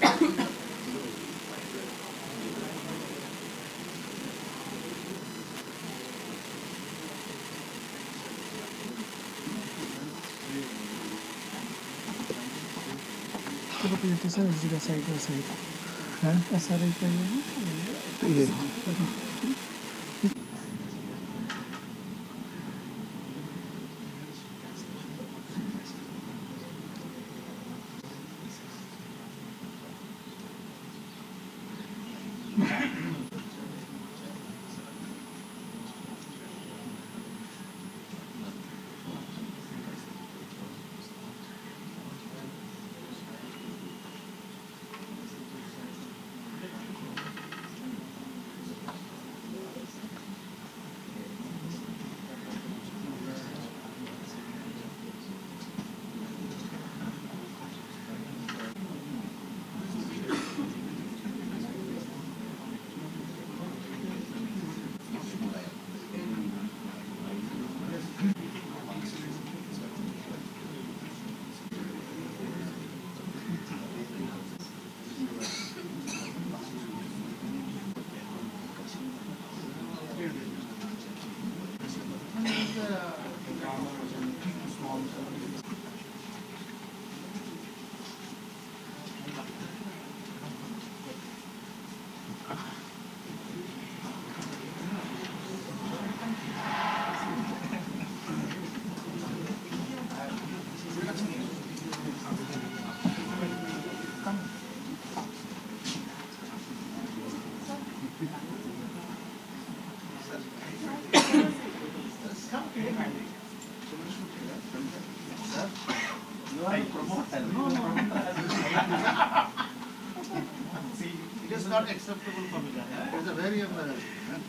See, it is not acceptable for me. It is a very embarrassing.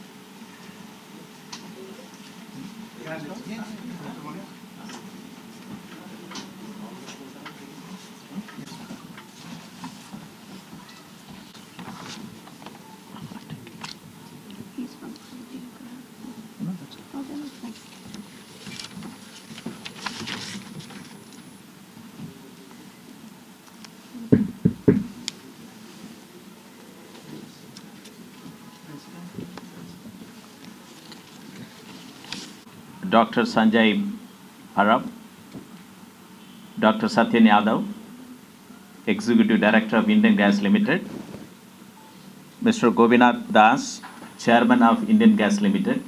Dr. Sanjay Parab, Dr. Satyan Yadav, Executive Director of Indian Gas Limited, Mr. Gobinath Das, Chairman of Indian Gas Limited,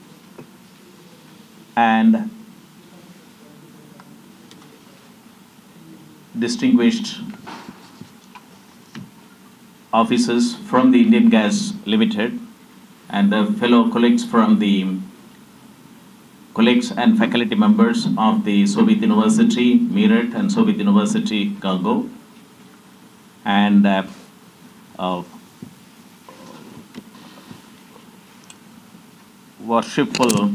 and distinguished officers from the Indian Gas Limited and the fellow colleagues from the colleagues and faculty members of the Soviet University, Meerut, and Soviet University, Gango, and worshipful,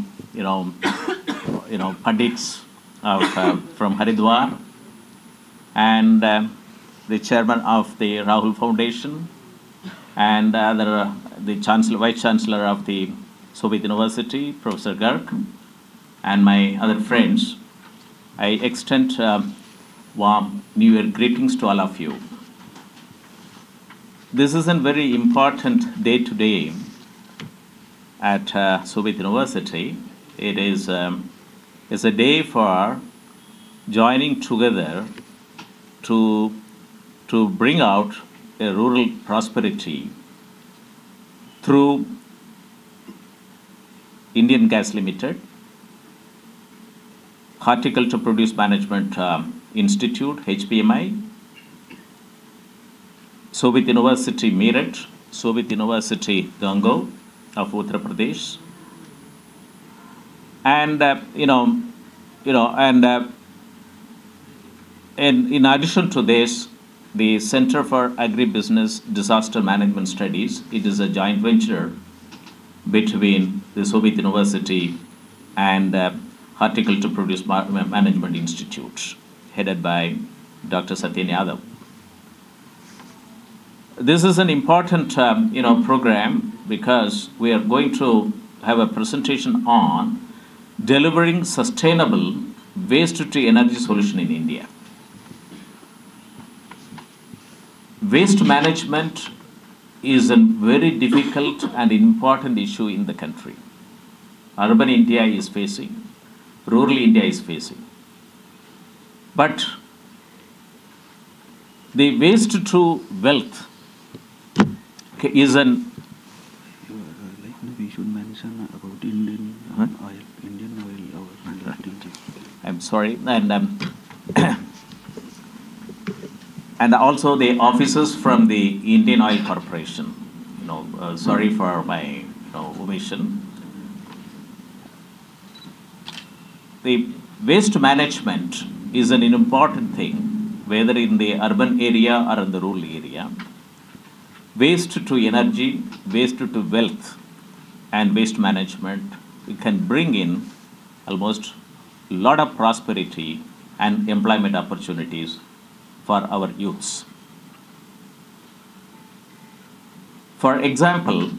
pundits from Haridwar, and the chairman of the Rahul Foundation, and the Chancellor, Vice Chancellor of the Soviet University, Professor Garg, and my other friends. I extend warm New Year greetings to all of you. This is a very important day today at Soviet University. It is a day for joining together to bring out a rural prosperity through Indian Gas Limited, Horticulture Produce Management Institute, HPMI, Soviet University Meerut, Soviet University Gango of Uttar Pradesh, and in addition to this, the Center for Agribusiness Disaster Management Studies. It is a joint venture between the Soviet University and Horticulture Produce Management Institute, headed by Dr. Satyan Yadav. This is an important program because we are going to have a presentation on delivering sustainable waste to energy solution in India. waste management is a very difficult and important issue in the country. Urban India is facing, rural India is facing. But the waste to wealth is an we should mention about Indian oil. Indian oil, our industry. I'm sorry, and and also the officers from the Indian Oil Corporation. Sorry for my omission. The waste management is an important thing, whether in the urban area or in the rural area. Waste to energy, waste to wealth, and waste management, it can bring in almost a lot of prosperity and employment opportunities for our youths. For example,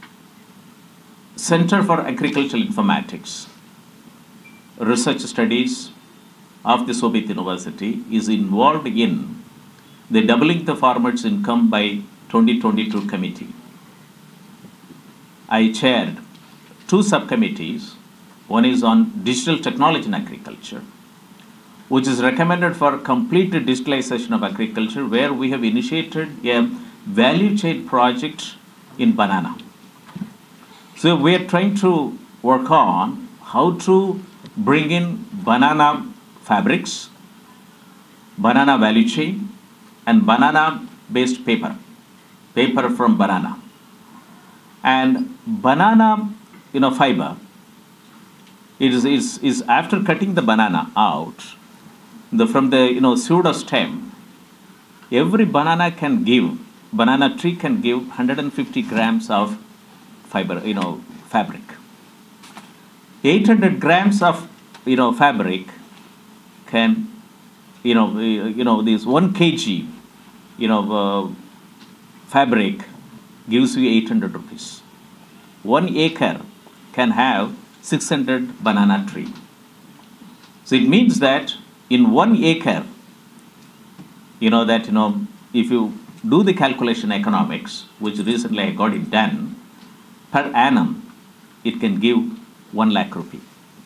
Center for Agricultural Informatics research studies of the Sobhit University is involved in the Doubling the Farmers' Income by 2022 committee. I chaired 2 subcommittees. One is on digital technology in agriculture, which is recommended for complete digitalization of agriculture, where we have initiated a value chain project in banana. So we are trying to work on how to bring in banana fabrics, banana value chain, and banana-based paper from banana. And banana, fiber, is after cutting the banana out, from the pseudo stem, every banana tree can give 150 grams of fiber, fabric. 800 grams of fabric can this 1 kg fabric gives you 800 rupees. 1 acre can have 600 banana tree. So it means that in 1 acre, if you do the calculation economics, which recently I got it done, per annum, it can give 1 lakh rupee.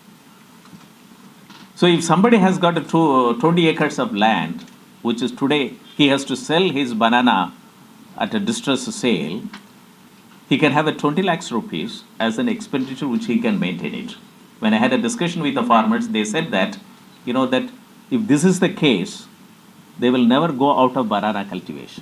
So if somebody has got 20 acres of land, which is today, he has to sell his banana at a distress sale, he can have 20 lakhs rupees as an expenditure which he can maintain it. When I had a discussion with the farmers, they said that, that if this is the case, they will never go out of banana cultivation.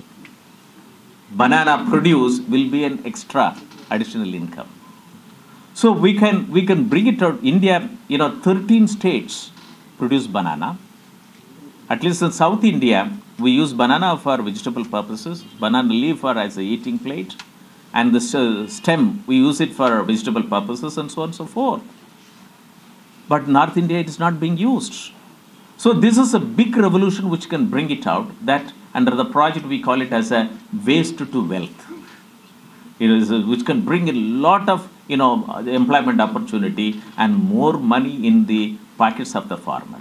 Banana produce will be an extra additional income. So we can bring it out. India, 13 states produce banana. At least in South India, we use banana for vegetable purposes, banana leaf for as a eating plate, and the stem, we use it for vegetable purposes, and so on and so forth. But North India, it is not being used. So this is a big revolution which can bring it out, that under the project we call it as a waste to wealth. Which can bring a lot of employment opportunity and more money in the pockets of the farmer.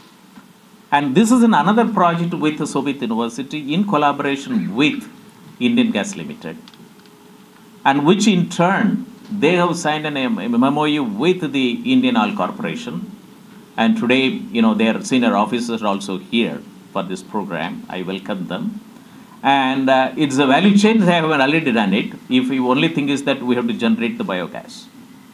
And this is another project with the Sobhit University in collaboration with Indian Gas Limited, and which in turn they have signed an MOU with the Indian Oil Corporation. And today, their senior officers are also here for this program. I welcome them. And it's a value chain. They have already done it. If the only thing is that we have to generate the biogas.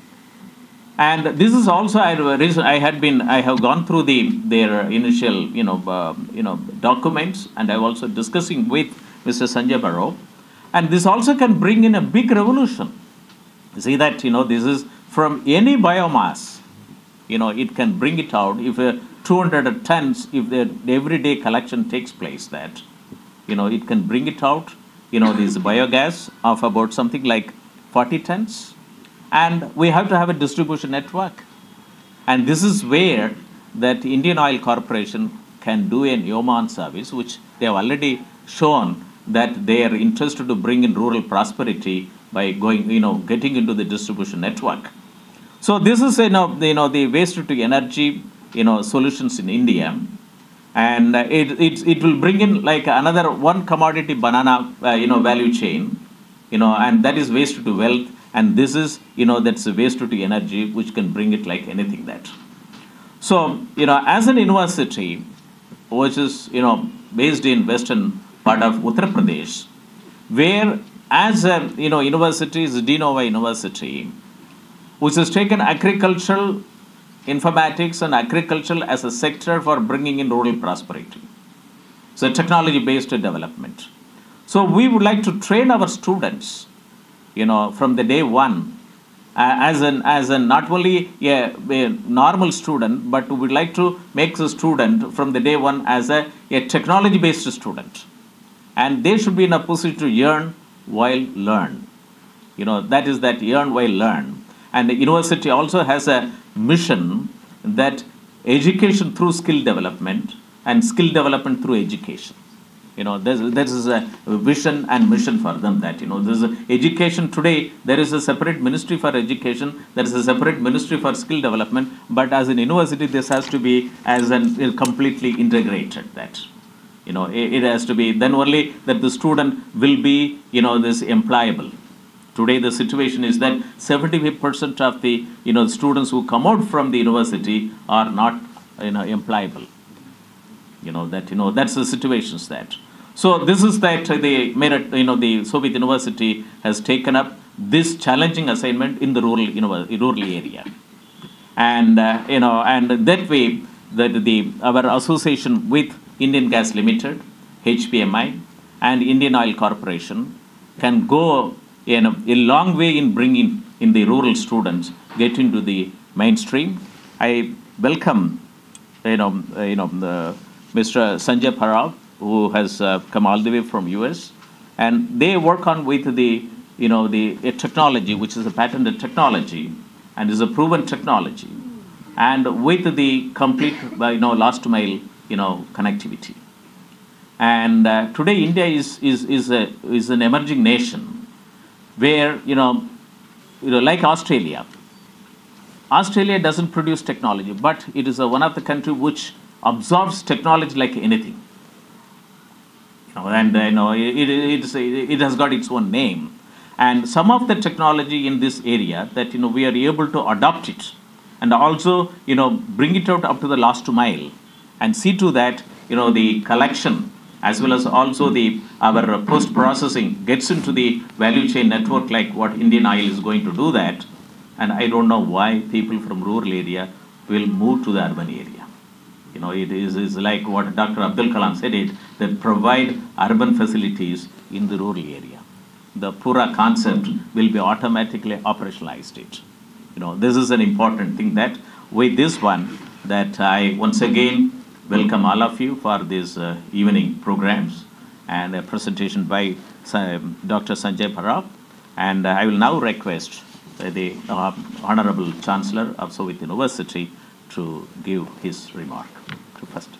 And this is also I have gone through their initial documents, and I'm also discussing with Mr. Sanjay Barrow, and this also can bring in a big revolution. You see that this is from any biomass, it can bring it out. If 200 tons, if the everyday collection takes place, that it can bring it out. This biogas of about something like 40 tons. And we have to have a distribution network. And this is where that Indian Oil Corporation can do an yeoman service, which they have already shown that they are interested to bring in rural prosperity by going, getting into the distribution network. So this is, the waste to energy, solutions in India. and it will bring in like another one commodity banana, value chain, and that is waste to wealth, and this is, that's a waste to energy, which can bring it like anything that. So, as an university, which is, based in western part of Uttar Pradesh, where as a, university is Dinova University, which has taken agricultural, informatics and agriculture as a sector for bringing in rural prosperity. So technology-based development. So we would like to train our students, from the day one, as not only a normal student, but we would like to make the student from the day one as a technology-based student. And they should be in a position to earn while learn. That is that earn while learn. And the university also has a mission that education through skill development and skill development through education. There is a vision and mission for them that, there's education today, there is a separate ministry for education, there is a separate ministry for skill development, but as an university, this has to be as an completely integrated that. It has to be, then only that the student will be, this employable. Today, the situation is that 75% of the, students who come out from the university are not, employable. That's the situations that. So this is that the merit, the Soviet University has taken up this challenging assignment in the rural area. And, and that way, our association with Indian Gas Limited, HPMI, and Indian Oil Corporation can go a long way in bringing in the rural students get into the mainstream. I welcome, Mr. Sanjay Parab, who has come all the way from US, and they work on with the, the technology, which is a patented technology, and is a proven technology, and with the complete, last mile, connectivity. And today, India is an emerging nation, where like Australia. Australia doesn't produce technology, but it is one of the country which absorbs technology like anything. And it has got its own name. And some of the technology in this area that we are able to adopt it, and also bring it out up to the last mile, and see to that the collection as well as also our post processing gets into the value chain network like what Indian Oil is going to do that. And I don't know why people from rural area will move to the urban area. It is like what Dr. Abdul Kalam said it, that provide urban facilities in the rural area. The Pura concept will be automatically operationalized it. This is an important thing that with this one that I once again welcome all of you for these evening programs and a presentation by Dr. Sanjay Parab. And I will now request the Honorable Chancellor of Soviet University to give his remark. To first.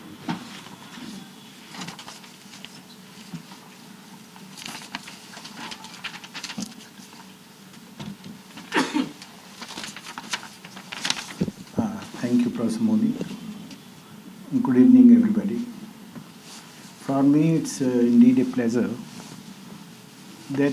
Thank you, Professor Modi. Good evening, everybody. For me, it's indeed a pleasure that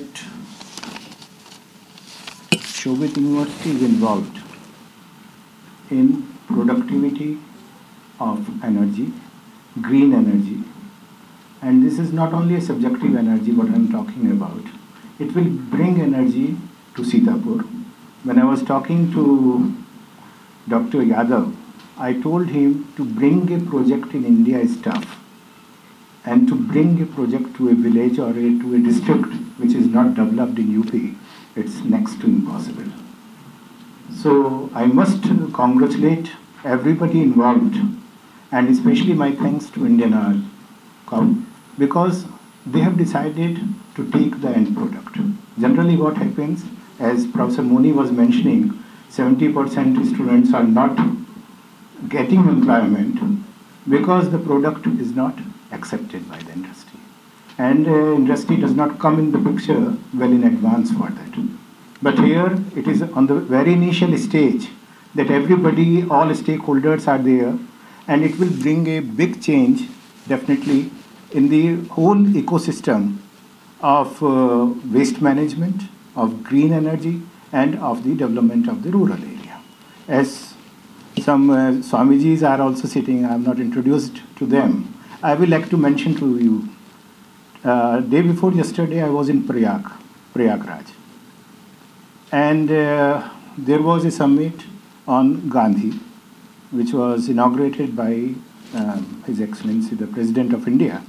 Soviet University is involved in productivity of energy, green energy, and this is not only a subjective energy what I'm talking about. It will bring energy to Sitapur. When I was talking to Dr. Yadav, I told him to bring a project in India is tough, and to bring a project to a village or to a district which is not developed in UP, it's next to impossible. So I must congratulate everybody involved, and especially my thanks to Indian Oil, because they have decided to take the end product. Generally what happens, as Professor Moni was mentioning, 70% students are not getting employment because the product is not accepted by the industry. And industry does not come in the picture well in advance for that. But here it is on the very initial stage that everybody, all stakeholders are there, and it will bring a big change, definitely, in the whole ecosystem of waste management, of green energy, and of the development of the rural area. As some Swamijis are also sitting, I am not introduced to them. I will like to mention to you, day before yesterday I was in Prayagraj. And there was a summit on Gandhi, which was inaugurated by His Excellency, the President of India.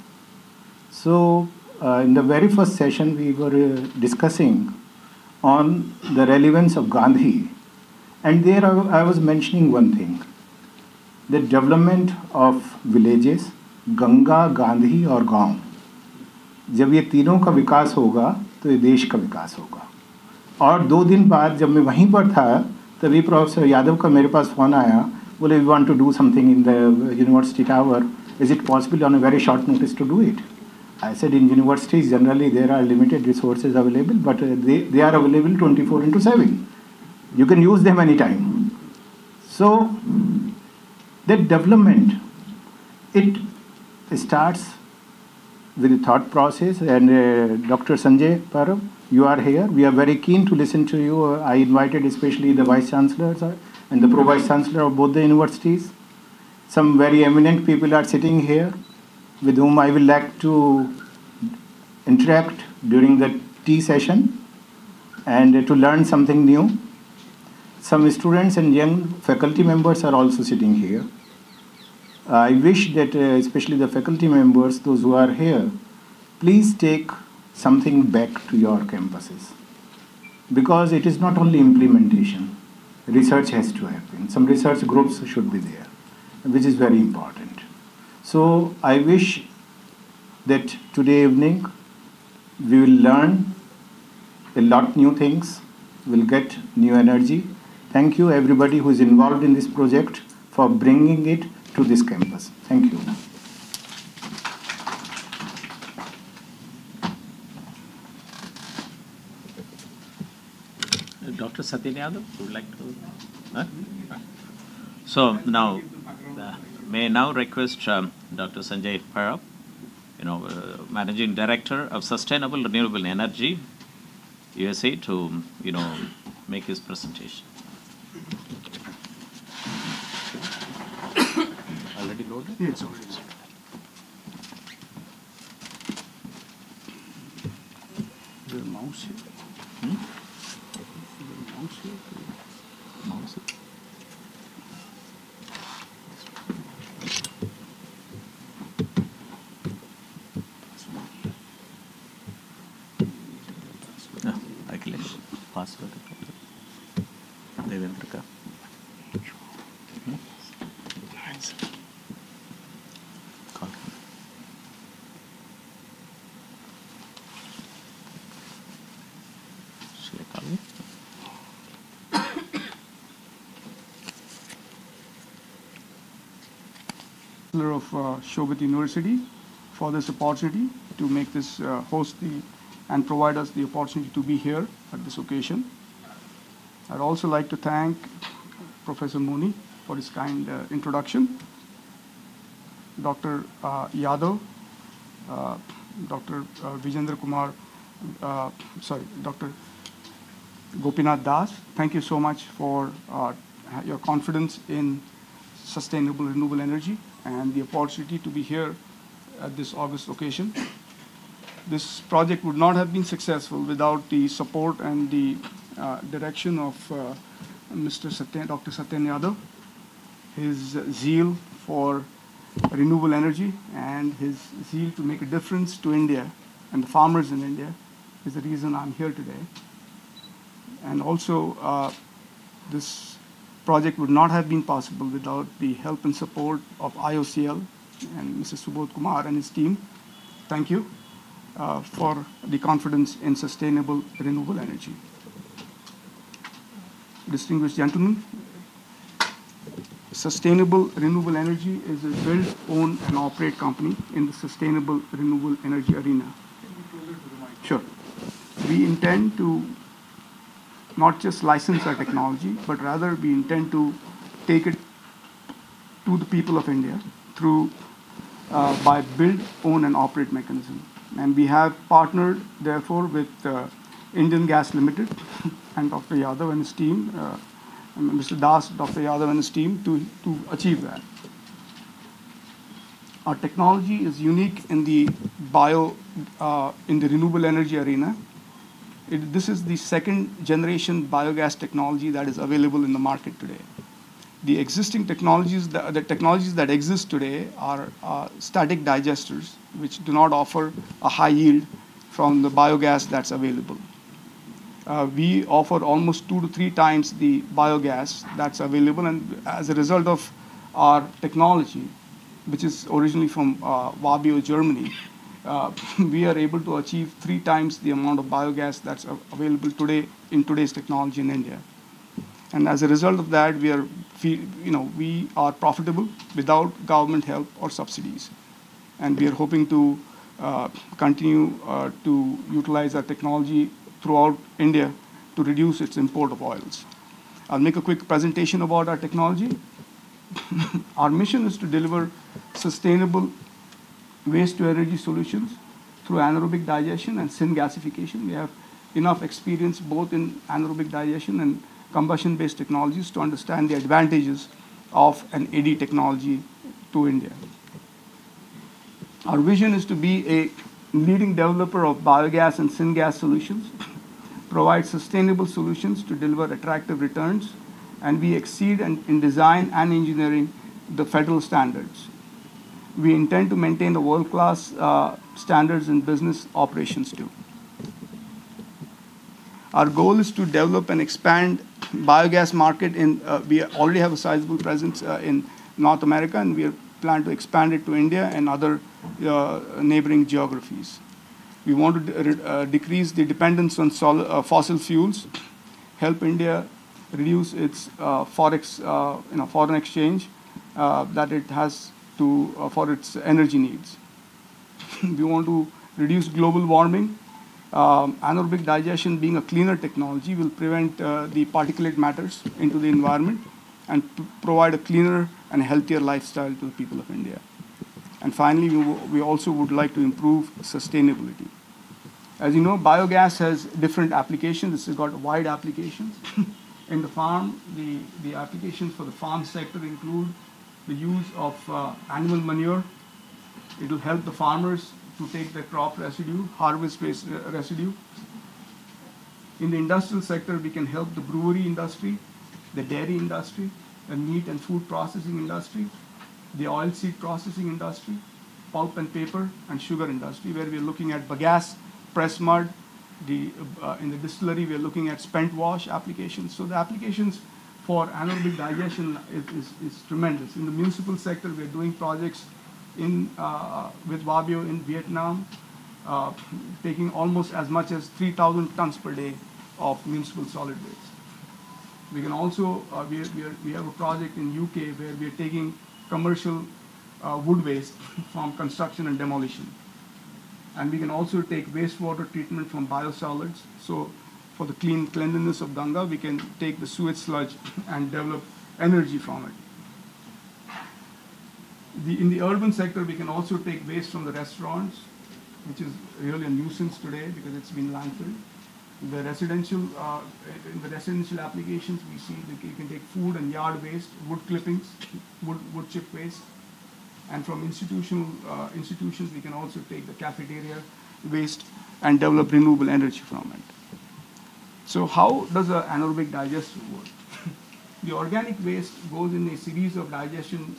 So in the very first session, we were discussing on the relevance of Gandhi. And there I was mentioning one thing, the development of villages, Ganga, Gandhi और गांव. जब ये तीनों का विकास होगा तो ये देश का विकास होगा. और 2 दिन बाद जब मैं वहीं पर था तभी प्रोफेसर यादव का मेरे पास फ़ोन आया, बोले we want to do something in the university tower, is it possible on a very short notice to do it. I said in universities generally there are limited resources available, but they are available 24/7. You can use them anytime. So that development, it starts with a thought process, and Dr. Sanjay Parab, you are here. We are very keen to listen to you. I invited especially the Vice Chancellors and the Pro-Vice Chancellor of both the universities. Some very eminent people are sitting here with whom I will like to interact during the tea session and to learn something new. Some students and young faculty members are also sitting here. I wish that especially the faculty members, those who are here, please take something back to your campuses, because it is not only implementation. Research has to happen. Some research groups should be there, which is very important. So I wish that today evening we will learn a lot new things, will get new energy. Thank you everybody who is involved in this project for bringing it to this campus. Thank you. Dr. Satyen Yadav, would like to? Huh? So now, may I now request Dr. Sanjay Parab, Managing Director of Sustainable Renewable Energy, USA, to make his presentation. Already loaded? Yes, already. Is there a mouse here? Hmm? Is there a mouse here? Mouse. Akhilesh, password. Devendra ka. Call. Shall I call you? Of Shobit University for this opportunity to make this host and provide us the opportunity to be here at this occasion. I'd also like to thank Professor Mooney for his kind introduction, Dr. Yadav, Dr. Vijendra Kumar, Dr. Gopinath Das. Thank you so much for your confidence in sustainable renewable energy and the opportunity to be here at this August occasion. This project would not have been successful without the support and the direction of Dr. Satyen Yadav. His zeal for renewable energy and his zeal to make a difference to India and the farmers in India is the reason I'm here today. And also, this project would not have been possible without the help and support of IOCL and Mr. Subodh Kumar and his team. Thank you for the confidence in sustainable renewable energy. Distinguished gentlemen, Sustainable Renewable Energy is a build, own, and operate company in the sustainable renewable energy arena. Sure. We intend to not just license our technology, but rather we intend to take it to the people of India through by build, own, and operate mechanism. And we have partnered, therefore, with Indian Gas Limited and Dr. Yadav and his team, Mr. Das, Dr. Yadav and his team, to achieve that. Our technology is unique in the renewable energy arena. This is the second generation biogas technology that is available in the market today. The existing technologies, the technologies that exist today are static digesters, which do not offer a high yield from the biogas that's available. We offer almost 2 to 3 times the biogas that's available, and as a result of our technology, which is originally from Wabio, Germany, we are able to achieve 3 times the amount of biogas that's available today in today's technology in India. And as a result of that, we are profitable without government help or subsidies. And we are hoping to continue to utilize our technology throughout India to reduce its import of oils. I'll make a quick presentation about our technology. Our mission is to deliver sustainable waste-to-energy solutions through anaerobic digestion and syn-gasification. We have enough experience both in anaerobic digestion and combustion-based technologies to understand the advantages of an AD technology to India. Our vision is to be a leading developer of biogas and syngas solutions, provide sustainable solutions to deliver attractive returns, and we exceed in design and engineering the federal standards. We intend to maintain the world-class standards in business operations too. Our goal is to develop and expand biogas market we already have a sizable presence in North America, and we plan to expand it to India and other neighboring geographies. We want to decrease the dependence on fossil fuels, help India reduce its foreign exchange that it has for its energy needs. We want to reduce global warming. Anaerobic digestion, being a cleaner technology, will prevent the particulate matters into the environment and provide a cleaner and healthier lifestyle to the people of India. And finally, we also would like to improve sustainability. As you know, biogas has different applications. This has got wide applications. In the farm, the applications for the farm sector include the use of animal manure. It will help the farmers to take the crop residue, harvest-based residue. In the industrial sector, we can help the brewery industry, the dairy industry, the meat and food processing industry, the oilseed processing industry, pulp and paper, and sugar industry, where we're looking at bagasse, press mud. In the distillery, we're looking at spent wash applications. So the applications for anaerobic digestion is tremendous. In the municipal sector, we're doing projects with Wabio in Vietnam, taking almost as much as 3,000 tons per day of municipal solid waste. We can also, we have a project in UK where we are taking commercial wood waste from construction and demolition. And we can also take wastewater treatment from biosolids. So for the cleanliness of Ganga, we can take the sewage sludge and develop energy from it. In the urban sector, we can also take waste from the restaurants, which is really a nuisance today because it's been landfilled. In the residential applications, we see that you can take food and yard waste, wood clippings, wood chip waste. And from institutions, we can also take the cafeteria waste and develop renewable energy from it. So how does an anaerobic digester work? The organic waste goes in a series of digesters,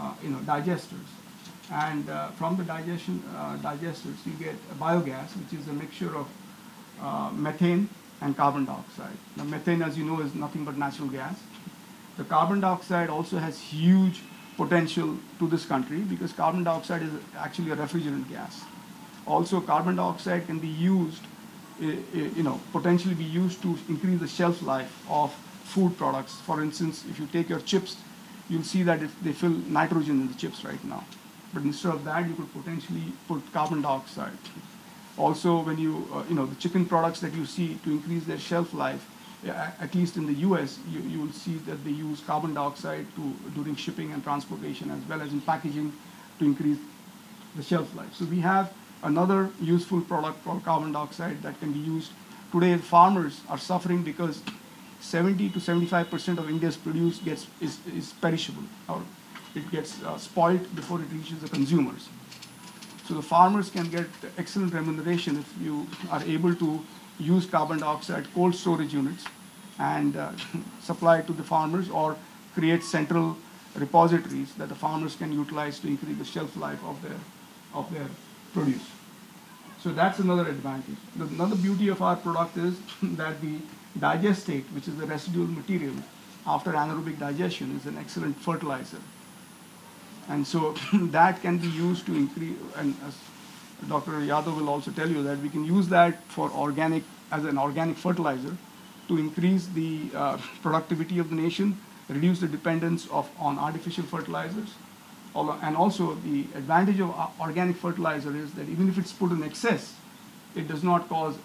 and from the digesters you get biogas, which is a mixture of methane and carbon dioxide. Now, methane, as you know, is nothing but natural gas. The carbon dioxide also has huge potential to this country because carbon dioxide is actually a refrigerant gas. Also, carbon dioxide can be used, potentially be used to increase the shelf life of food products. For instance, if you take your chips, you'll see that they fill nitrogen in the chips right now. But instead of that, you could potentially put carbon dioxide. Also, when the chicken products that you see, to increase their shelf life, at least in the US, you will see that they use carbon dioxide during shipping and transportation, as well as in packaging, to increase the shelf life. So we have another useful product called carbon dioxide that can be used. Today, farmers are suffering because 70 to 75% of India's produce is perishable, or it gets spoiled before it reaches the consumers. So the farmers can get excellent remuneration if you are able to use carbon dioxide cold storage units and supply it to the farmers, or create central repositories that the farmers can utilize to increase the shelf life of their produce. So that's another advantage. Another beauty of our product is that the digestate, which is the residual material after anaerobic digestion, is an excellent fertilizer. And so that can be used to increase, and as Dr. Yadav will also tell you, that we can use that for as an organic fertilizer to increase the productivity of the nation, reduce the dependence on artificial fertilizers. And also the advantage of organic fertilizer is that even if it's put in excess, it does not cause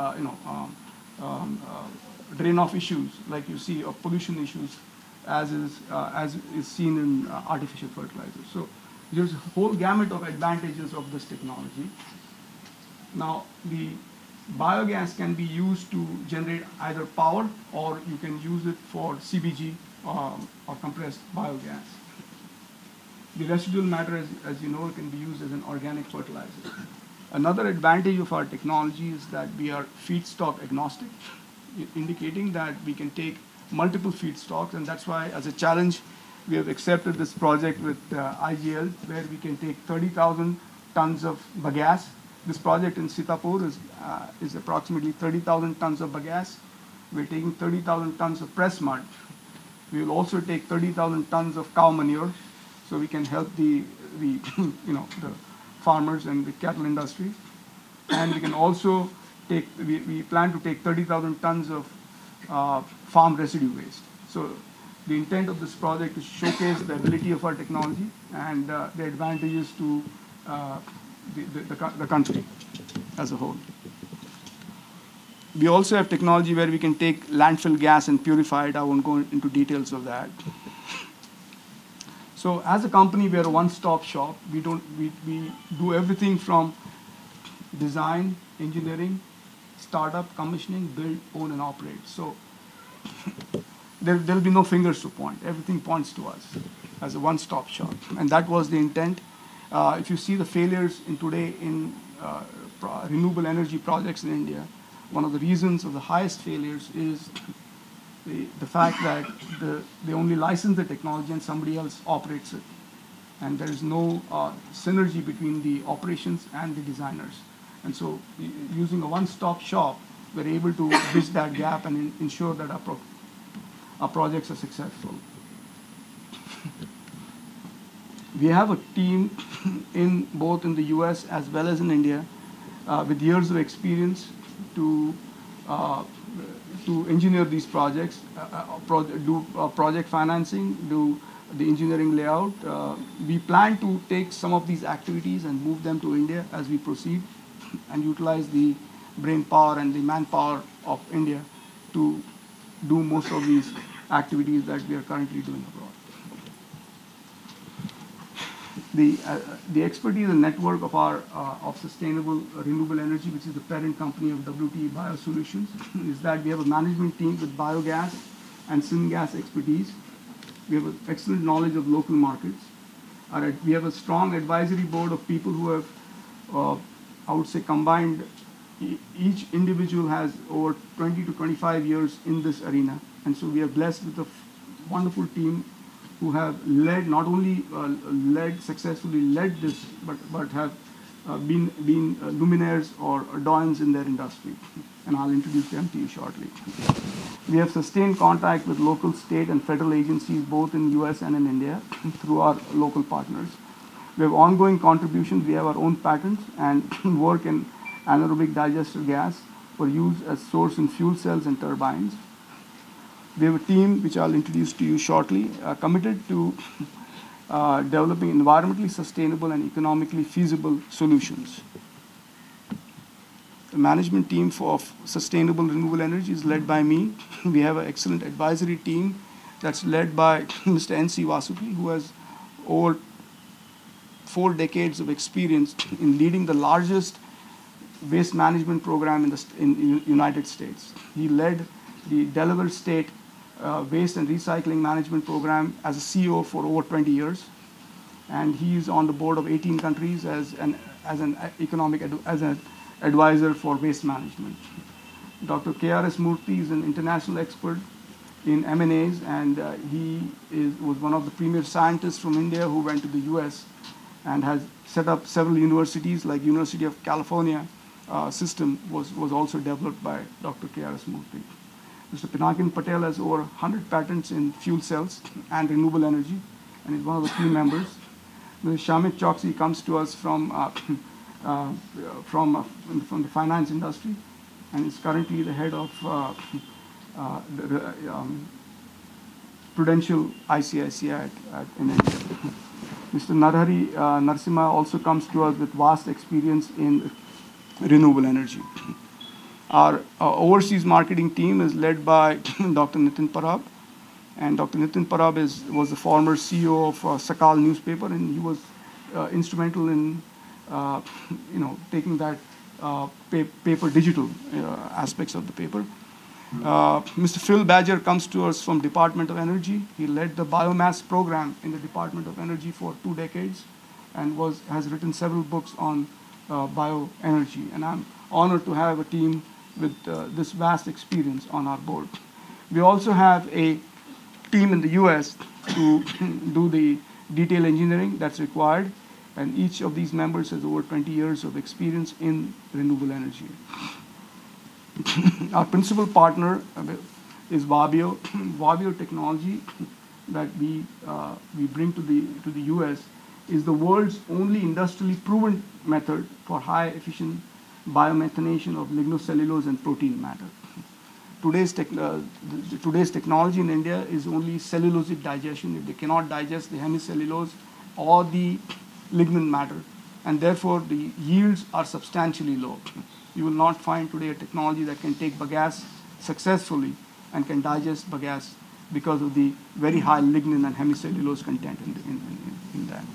drain-off issues like you see, or pollution issues as is seen in artificial fertilizers. So there's a whole gamut of advantages of this technology. Now, the biogas can be used to generate either power, or you can use it for CBG or compressed biogas. The residual matter, as you know, can be used as an organic fertilizer. Another advantage of our technology is that we are feedstock agnostic, indicating that we can take multiple feedstocks, and that's why, as a challenge, we have accepted this project with IGL, where we can take 30,000 tons of bagasse. This project in Sitapur is approximately 30,000 tons of bagasse. We're taking 30,000 tons of press mud. We will also take 30,000 tons of cow manure, so we can help the farmers and the cattle industry. And we can also take, we plan to take 30,000 tons of farm residue waste. So the intent of this project is to showcase the ability of our technology and the advantages to the country as a whole. We also have technology where we can take landfill gas and purify it. I won't go into details of that. So as a company, we are a one-stop shop. We do everything from design, engineering, startup, commissioning, build, own, and operate. So there'll be no fingers to point. Everything points to us as a one-stop shop. And that was the intent. If you see the failures today in renewable energy projects in India, one of the reasons of the highest failures is the fact that they only license the technology and somebody else operates it. And there is no synergy between the operations and the designers. And so using a one-stop shop, we're able to bridge that gap and ensure that our projects are successful. We have a team both in the US as well as in India with years of experience to engineer these projects, do project financing, do the engineering layout. We plan to take some of these activities and move them to India as we proceed, and utilize the brain power and the manpower of India to do most of these activities that we are currently doing abroad. The expertise and network of sustainable renewable energy, which is the parent company of WTE Biosolutions, is that we have a management team with biogas and syngas expertise. We have an excellent knowledge of local markets. We have a strong advisory board of people who have, I would say, combined. Each individual has over 20 to 25 years in this arena, and so we are blessed with a wonderful team who have led, not only successfully led this, but have been luminaires or doyens in their industry. And I'll introduce them to you shortly. We have sustained contact with local, state, and federal agencies, both in US and in India, through our local partners. We have ongoing contributions. We have our own patents and work in anaerobic digester gas for use as source in fuel cells and turbines. We have a team, which I'll introduce to you shortly, committed to developing environmentally sustainable and economically feasible solutions. The management team of sustainable renewable energy is led by me. We have an excellent advisory team that's led by Mr. N.C. Vasuki, who has over 4 decades of experience in leading the largest waste management program in the United States. He led the Delaware State Waste and Recycling Management Program as a CEO for over 20 years. And he is on the board of 18 countries as an advisor for waste management. Dr. K.R.S. Murthy is an international expert in M&As, and he was one of the premier scientists from India who went to the US and has set up several universities, like University of California system was also developed by Dr. K.R.S. Murthy. Mr. Pinakin Patel has over 100 patents in fuel cells and renewable energy, and is one of the key members. Mr. Shamit Choksi comes to us from the finance industry, and is currently the head of Prudential ICICI in India. Mr. Narhari Narasimha also comes to us with vast experience in renewable energy. Our overseas marketing team is led by Dr. Nitin Parab, and Dr. Nitin Parab was the former CEO of Sakal newspaper, and he was instrumental in taking that paper digital aspects of the paper. Mr. Phil Badger comes to us from Department of Energy. He led the biomass program in the Department of Energy for 2 decades, and has written several books on bioenergy. And I'm honored to have a team with this vast experience on our board. We also have a team in the US to do the detail engineering that's required, and each of these members has over 20 years of experience in renewable energy. Our principal partner is Wabio. Wabio technology that we bring to the US is the world's only industrially proven method for high efficient biomethanation of lignocellulose and protein matter. Today's technology in India is only cellulosic digestion. They cannot digest the hemicellulose or the lignin matter, and therefore the yields are substantially low. You will not find today a technology that can take bagasse successfully and can digest bagasse because of the very high lignin and hemicellulose content in that.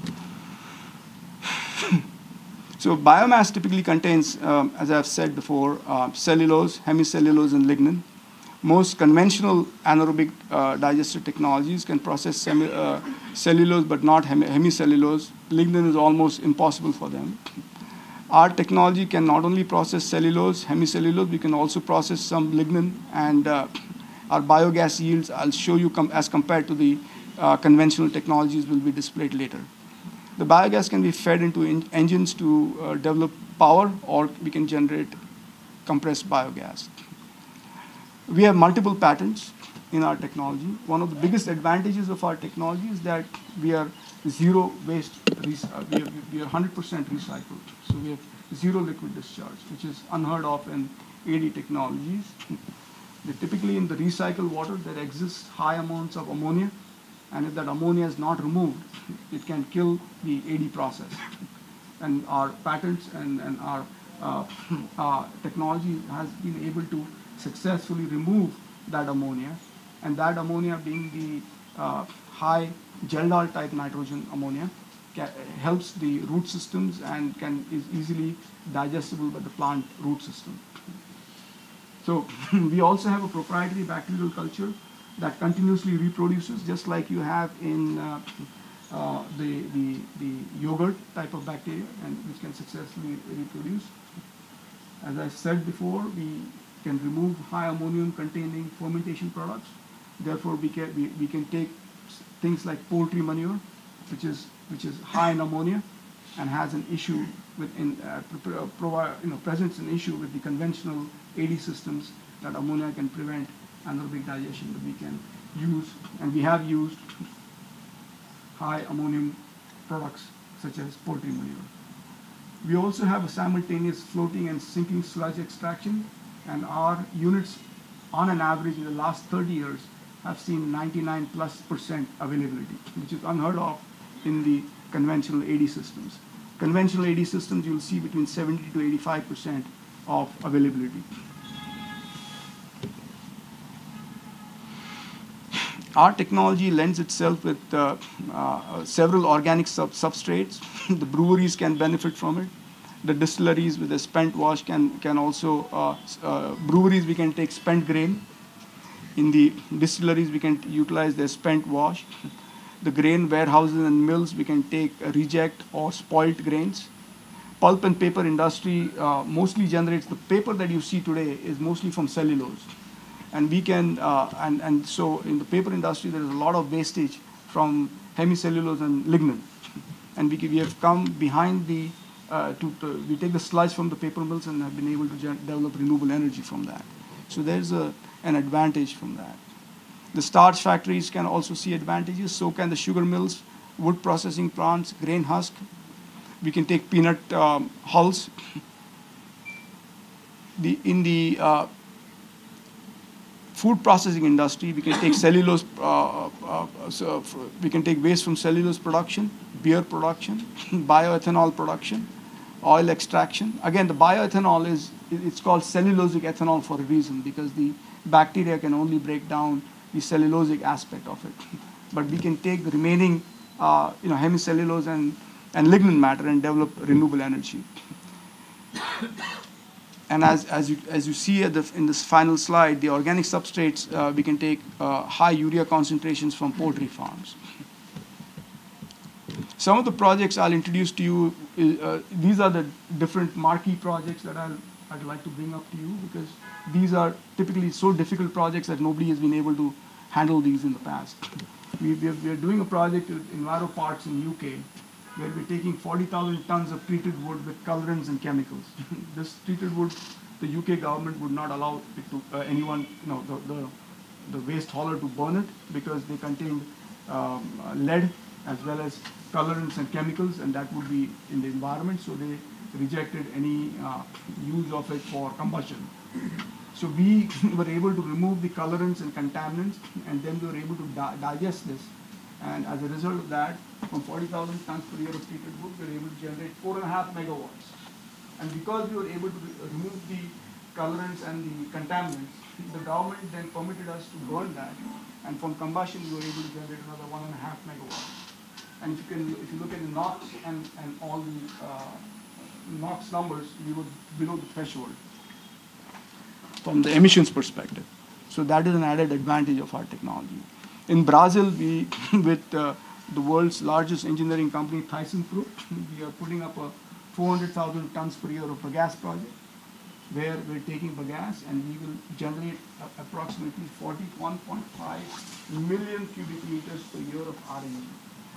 So biomass typically contains, as I've said before, cellulose, hemicellulose, and lignin. Most conventional anaerobic digester technologies can process cellulose but not hemicellulose. Lignin is almost impossible for them. Our technology can not only process cellulose, hemicellulose, we can also process some lignin, and our biogas yields, I'll show you as compared to the conventional technologies, will be displayed later. The biogas can be fed into engines to develop power, or we can generate compressed biogas. We have multiple patents in our technology. One of the biggest advantages of our technology is that we are zero waste, we are 100% recycled. So we have zero liquid discharge, which is unheard of in AD technologies. Typically in the recycled water, there exists high amounts of ammonia, and if that ammonia is not removed, it can kill the AD process. And our patents and our technology has been able to successfully remove that ammonia, and that ammonia being the high Geldal type nitrogen ammonia helps the root systems and is easily digestible by the plant root system. So we also have a proprietary bacterial culture that continuously reproduces, just like you have in the yogurt type of bacteria, and which can successfully reproduce. As I said before, we can remove high ammonium containing fermentation products. Therefore, we can take things like poultry manure, which is high in ammonia and has an issue with presents an issue with the conventional AD systems, that ammonia can prevent anaerobic digestion. That we can use, and we have used, high ammonium products such as poultry manure. We also have a simultaneous floating and sinking sludge extraction, and our units, on an average in the last 30 years, have seen 99+% availability, which is unheard of in the conventional AD systems. Conventional AD systems, you'll see between 70 to 85% of availability. Our technology lends itself with several organic substrates. The breweries can benefit from it. The distilleries with the spent wash can also, breweries we can take spent grain. In the distilleries we can utilize the spent wash. The grain warehouses and mills we can take reject or spoiled grains. Pulp and paper industry mostly generates, the paper that you see today is mostly from cellulose. And we can, and so in the paper industry, there is a lot of wastage from hemicellulose and lignin. And we have come behind the, we take the sludge from the paper mills and have been able to develop renewable energy from that. So there's an advantage from that. The starch factories can also see advantages, so can the sugar mills, wood processing plants, grain husk. We can take peanut hulls. In the food processing industry, we can take cellulose, we can take waste from cellulose production, beer production, bioethanol production, oil extraction. Again, the bioethanol it's called cellulosic ethanol for a reason, because the bacteria can only break down the cellulosic aspect of it. But we can take the remaining hemicellulose and lignin matter and develop renewable energy. And as you see in this final slide, the organic substrates, we can take high urea concentrations from poultry farms. Some of the projects I'll introduce to you, these are the different marquee projects that I'd like to bring up to you, because these are typically so difficult projects that nobody has been able to handle these in the past. We are doing a project in EnviroParks in UK, where we're taking 40,000 tons of treated wood with colorants and chemicals. This treated wood, the UK government would not allow it to anyone, the waste hauler to burn it, because they contain lead as well as colorants and chemicals, and that would be in the environment, so they rejected any use of it for combustion. So we were able to remove the colorants and contaminants, and then we were able to digest this. And as a result of that, from 40,000 tons per year of treated wood, we were able to generate 4.5 megawatts. And because we were able to remove the colorants and the contaminants, the government then permitted us to burn that. And from combustion, we were able to generate another 1.5 megawatts. And if you look at the NOx and all the NOx numbers, we were below the threshold from the emissions perspective. So that is an added advantage of our technology. In Brazil, we, with the world's largest engineering company, ThyssenKrupp, we are putting up a 400,000 tons per year of bagasse project, where we're taking bagasse and we will generate approximately 41.5 million cubic meters per year of RNG.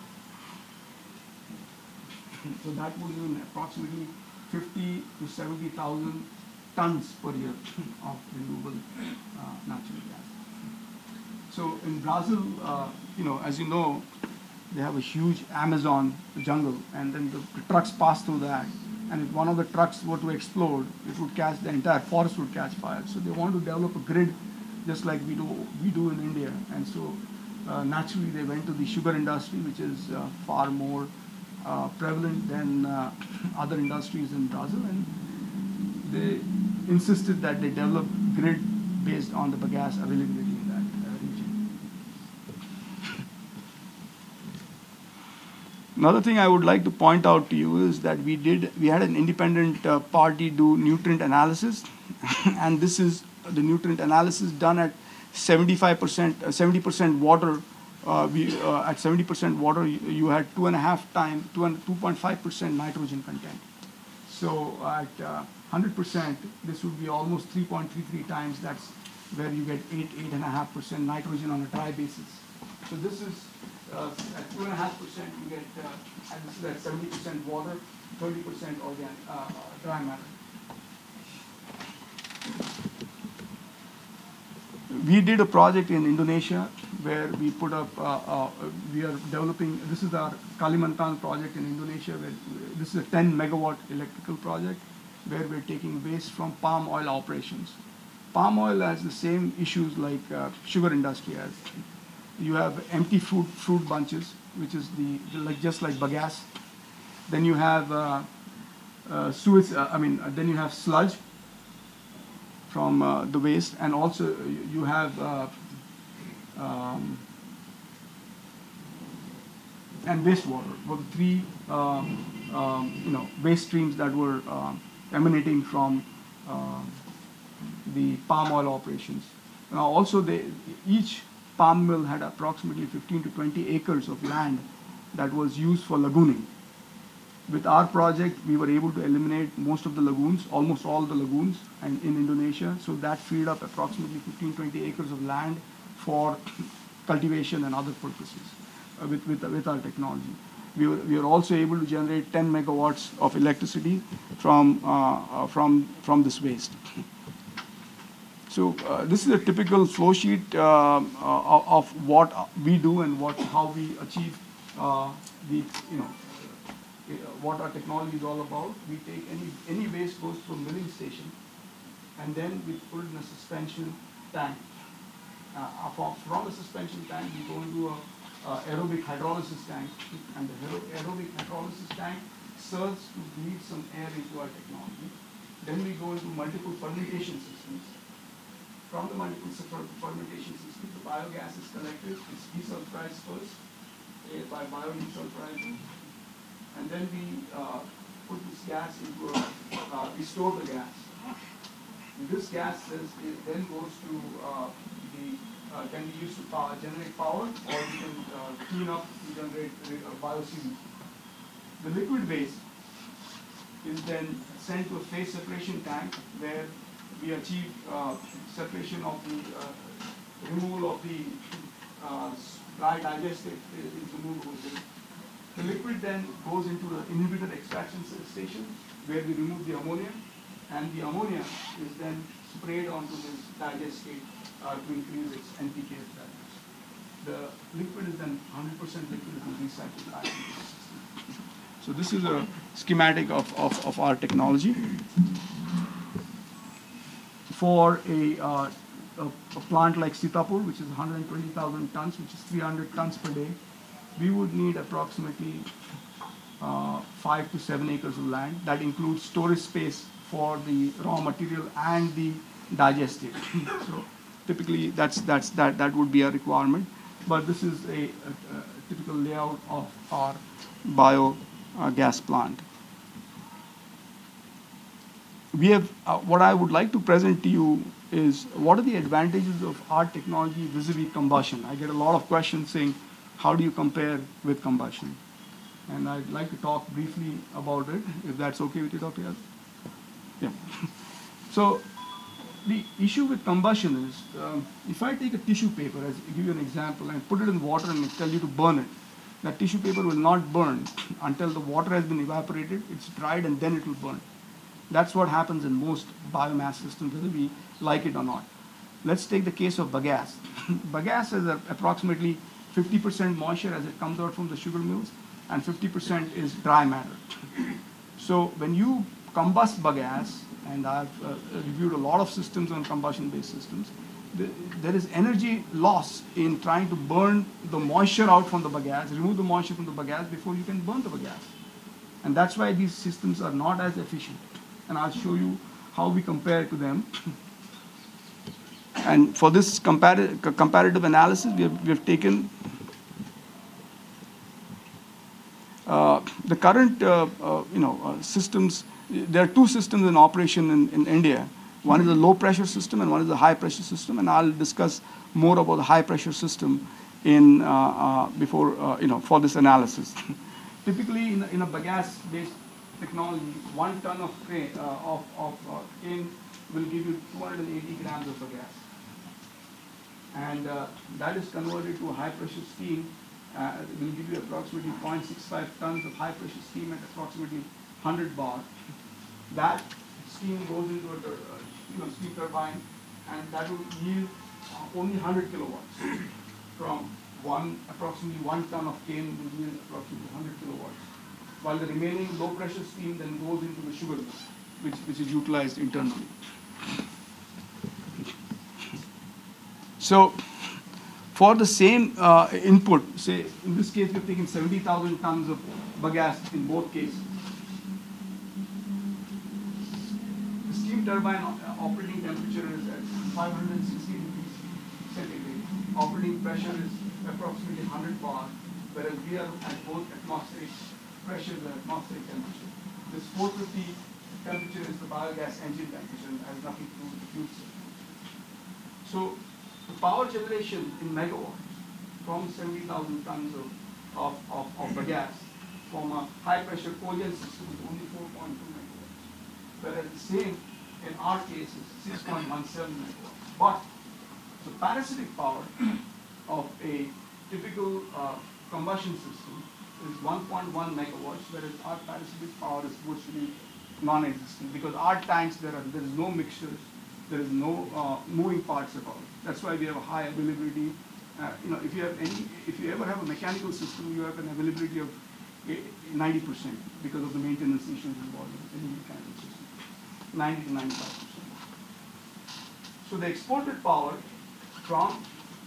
So that would mean approximately 50 to 70,000 tons per year of renewable natural gas. So in Brazil, as you know, they have a huge Amazon jungle, and then the trucks pass through that. And if one of the trucks were to explode, it would catch, the entire forest would catch fire. So they want to develop a grid just like we do in India. And so naturally they went to the sugar industry, which is far more prevalent than other industries in Brazil. And they insisted that they develop grid based on the bagasse availability in that region. Another thing I would like to point out to you is that we had an independent party do nutrient analysis, and this is the nutrient analysis done at 70% water. At 70% water, you had 2.5% nitrogen content. So at 100%, this would be almost 3.33 times. That's where you get 8.5% nitrogen on a dry basis. So this is at 2.5%, you get, and this is at 70% water, 30% organic dry matter. We did a project in Indonesia where we put up, we are developing, this is our Kalimantan project in Indonesia, where this is a 10 megawatt electrical project where we're taking waste from palm oil operations. Palm oil has the same issues like sugar industry has. You have empty fruit bunches, which is just like bagasse. Then you have then you have sludge, the waste, and also you have and wastewater were the three waste streams that were emanating from the palm oil operations. Also, each palm mill had approximately 15 to 20 acres of land that was used for lagooning. With our project, we were able to eliminate most of the lagoons, almost all the lagoons in Indonesia. So that freed up approximately 15, 20 acres of land for cultivation and other purposes with our technology. We were also able to generate 10 megawatts of electricity from this waste. So this is a typical flow sheet of what we do and how we achieve what our technology is all about. We take any waste goes to a milling station, and then we put it in a suspension tank. From the suspension tank, we go into a aerobic hydrolysis tank, and the aerobic hydrolysis tank serves to bleed some air into our technology. Then we go into multiple fermentation systems. From the multiple fermentation systems, the biogas is collected, it's desulfurized first by biodesulfurizing, and then we put this gas into we store the gas. And this gas then goes to can be used to generate power, or we can clean up to generate bio-CO2. The liquid waste is then sent to a phase separation tank where we achieve separation of the removal of the dry digestate is removed. The liquid then goes into the inhibitor extraction station where we remove the ammonia, and the ammonia is then sprayed onto this digestate to increase its NPK values. The liquid is then 100% liquid is recycled back into the system. So this is a schematic of our technology. For a plant like Sitapur, which is 120,000 tons, which is 300 tons per day, we would need approximately 5 to 7 acres of land. That includes storage space for the raw material and the digestate. So typically, that would be a requirement. But this is a typical layout of our biogas plant. We have what I would like to present to you is what are the advantages of our technology vis-a-vis combustion. I get a lot of questions saying, how do you compare with combustion? And I'd like to talk briefly about it, if that's okay with you, Dr. Yadav. Yeah. So the issue with combustion is, if I take a tissue paper, as I give you an example, and put it in water and tell you to burn it, that tissue paper will not burn until the water has been evaporated, it's dried, and then it will burn. That's what happens in most biomass systems, whether we like it or not. Let's take the case of bagasse. Bagasse has approximately 50% moisture as it comes out from the sugar mills, and 50% is dry matter. So when you combust bagasse, and I've reviewed a lot of systems on combustion-based systems, there is energy loss in trying to burn the moisture out from the bagasse, remove the moisture from the bagasse before you can burn the bagasse. And that's why these systems are not as efficient. And I'll show you how we compare to them. And for this comparative analysis, we have taken the current systems. There are two systems in operation in India. One is a low pressure system and one is a high pressure system. And I'll discuss more about the high pressure system for this analysis. Typically, in a bagasse-based technology, 1 ton of cane will give you 280 grams of bagasse. And that is converted to a high pressure steam. It will give you approximately 0.65 tons of high pressure steam at approximately 100 bar. That steam goes into a steam turbine, and that will yield only 100 kilowatts. From approximately 1 ton of cane will yield approximately 100 kilowatts. While the remaining low pressure steam then goes into the sugar mill, which is utilized internally. So for the same input, say in this case we've taken 70,000 tons of bagasse in both cases. The steam turbine operating temperature is at 560 degrees centigrade. Operating pressure is approximately 100 bar, whereas we are at both atmospheric pressure and atmospheric temperature. This 450 temperature is the biogas engine temperature and has nothing to do with the fuel system. So the power generation in megawatts from 70,000 tons of bagasse from a high pressure cogen system is only 4.2 megawatts, whereas the same in our case is 6.17 megawatts. But the parasitic power of a typical combustion system is 1.1 megawatts, whereas our parasitic power is virtually non-existent because our tanks there is no mixtures, there is no moving parts at all. That's why we have a high availability. If you ever have a mechanical system, you have an availability of 90% because of the maintenance issues involved in any mechanical system. 90 to 95%. So the exported power from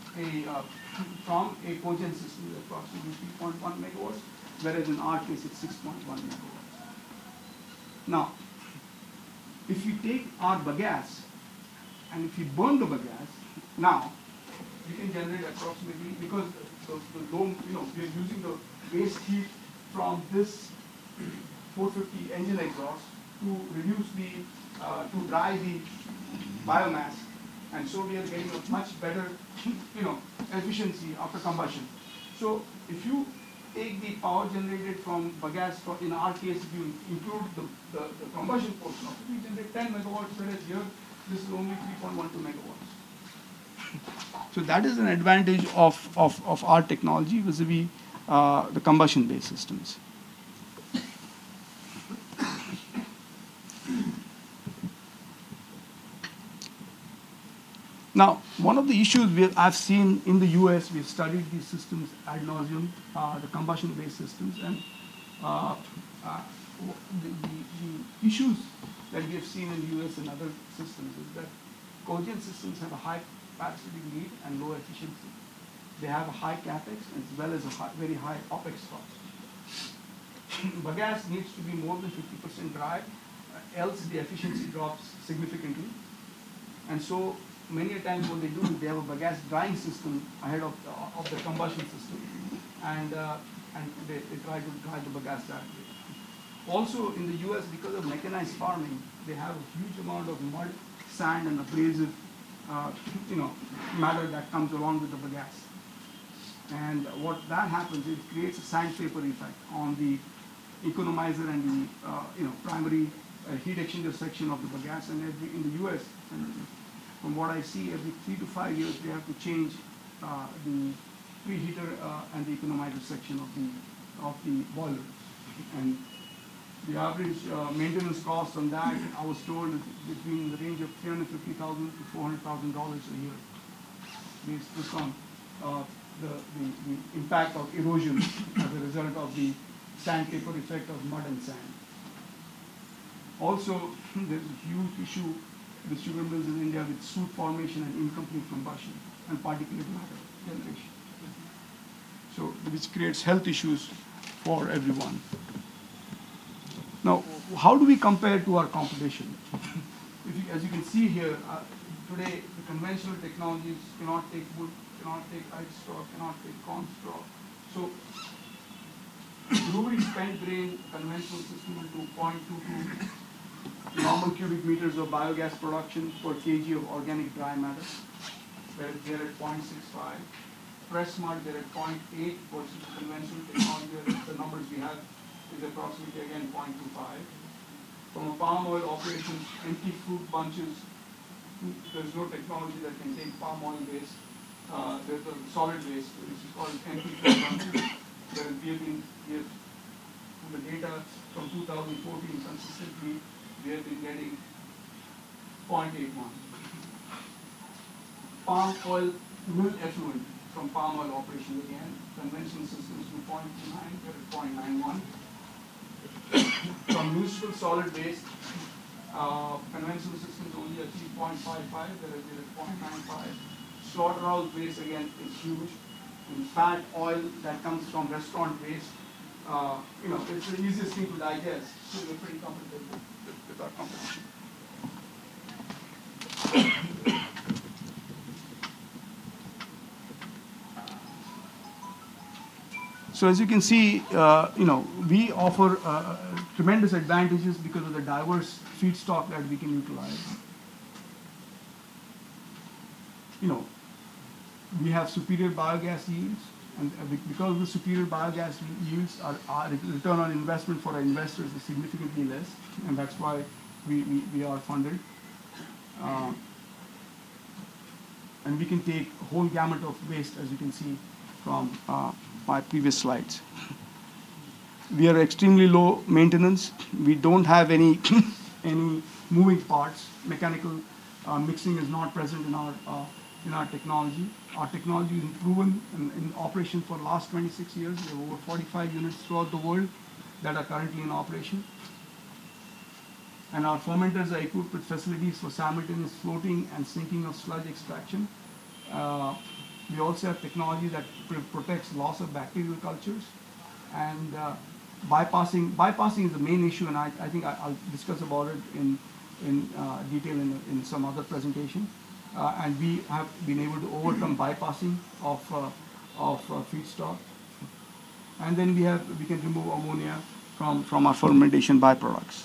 a cogen system is approximately 3.1 megawatts, whereas in our case it's 6.1 megawatts. Now, if we take our bagasse and if we burn the bagasse, now we can generate approximately, because the low, we are using the waste heat from this 450 engine exhaust to reduce to dry the biomass, and so we are getting a much better, efficiency after combustion. So if you take the power generated from bagasse, in our case, if you include the combustion portion of it, we generate 10 megawatts, whereas here this is only 3.12 megawatts. So that is an advantage of our technology vis-a-vis the combustion-based systems. Now, one of the issues I've seen in the US, we've studied these systems ad nauseum, the combustion-based systems, and the issues that we have seen in the US and other systems is that cogen systems have a high capacity need and low efficiency. They have a high capex as well as a very high opex cost. Bagasse needs to be more than 50% dry, else the efficiency drops significantly. And so many a times what they do is they have a bagasse drying system ahead of the combustion system, and they try to dry the bagasse that way. Also in the US, because of mechanized farming, they have a huge amount of mud, sand, and abrasive matter that comes along with the bagasse. And what that happens, it creates a sandpaper effect on the economizer and the primary heat exchanger section of the bagasse. And in the US, from what I see, every 3 to 5 years they have to change the preheater and the economizer section of the boiler. And the average maintenance cost on that, I was told, is between the range of $350,000 to $400,000 a year, based on the impact of erosion as a result of the sandpaper effect of mud and sand. Also, there's a huge issue with sugar mills in India with soot formation and incomplete combustion and particulate matter generation. So, which creates health issues for everyone. Now, how do we compare to our competition? As you can see here, today the conventional technologies cannot take wood, cannot take ice straw, cannot take corn straw. So, brewery spent grain conventional system will do 0.22 normal cubic meters of biogas production per kg of organic dry matter, where they're at 0.65. Press mud, they're at 0.8 versus conventional technology, the numbers we have is approximately again 0.25. From a palm oil operation, empty fruit bunches, there's no technology that can take palm oil waste. There's a solid waste, which is called empty fruit bunches, whereas we have from the data from 2014 consistently, we have been getting 0.81. Palm oil mill effluent from palm oil operation again, conventional systems to 0.29, we're at 0.91. From municipal solid waste, conventional systems only achieve 0.55, whereas we're at 0.95. Slaughterhouse waste again is huge. And fat oil that comes from restaurant waste, it's the easiest thing to digest, so we're pretty comfortable with our competition. So as you can see, we offer tremendous advantages because of the diverse feedstock that we can utilize. We have superior biogas yields, and because of the superior biogas yields, our return on investment for our investors is significantly less, and that's why we are funded. And we can take a whole gamut of waste, as you can see from my previous slides. We are extremely low maintenance. We don't have any any moving parts. Mechanical mixing is not present in our technology. Our technology is proven in operation for the last 26 years. We have over 45 units throughout the world that are currently in operation. And our fermenters are equipped with facilities for simultaneous floating and sinking of sludge extraction. We also have technology that protects loss of bacterial cultures. And bypassing is the main issue, and I think I'll discuss about it in detail in some other presentation. And we have been able to overcome bypassing of feedstock. And then we can remove ammonia from our fermentation byproducts.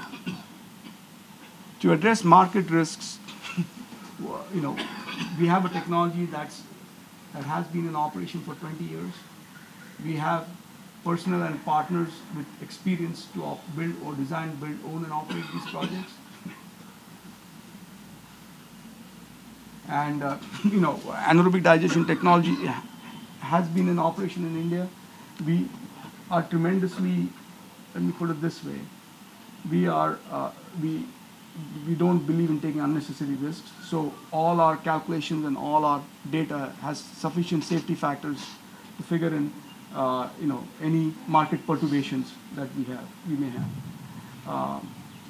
To address market risks, we have a technology that has been in operation for 20 years. We have personnel and partners with experience to build or design, build, own, and operate these projects. And anaerobic digestion technology has been in operation in India. We are tremendously, let me put it this way, we don't believe in taking unnecessary risks. So all our calculations and all our data has sufficient safety factors to figure in, any market perturbations that we may have.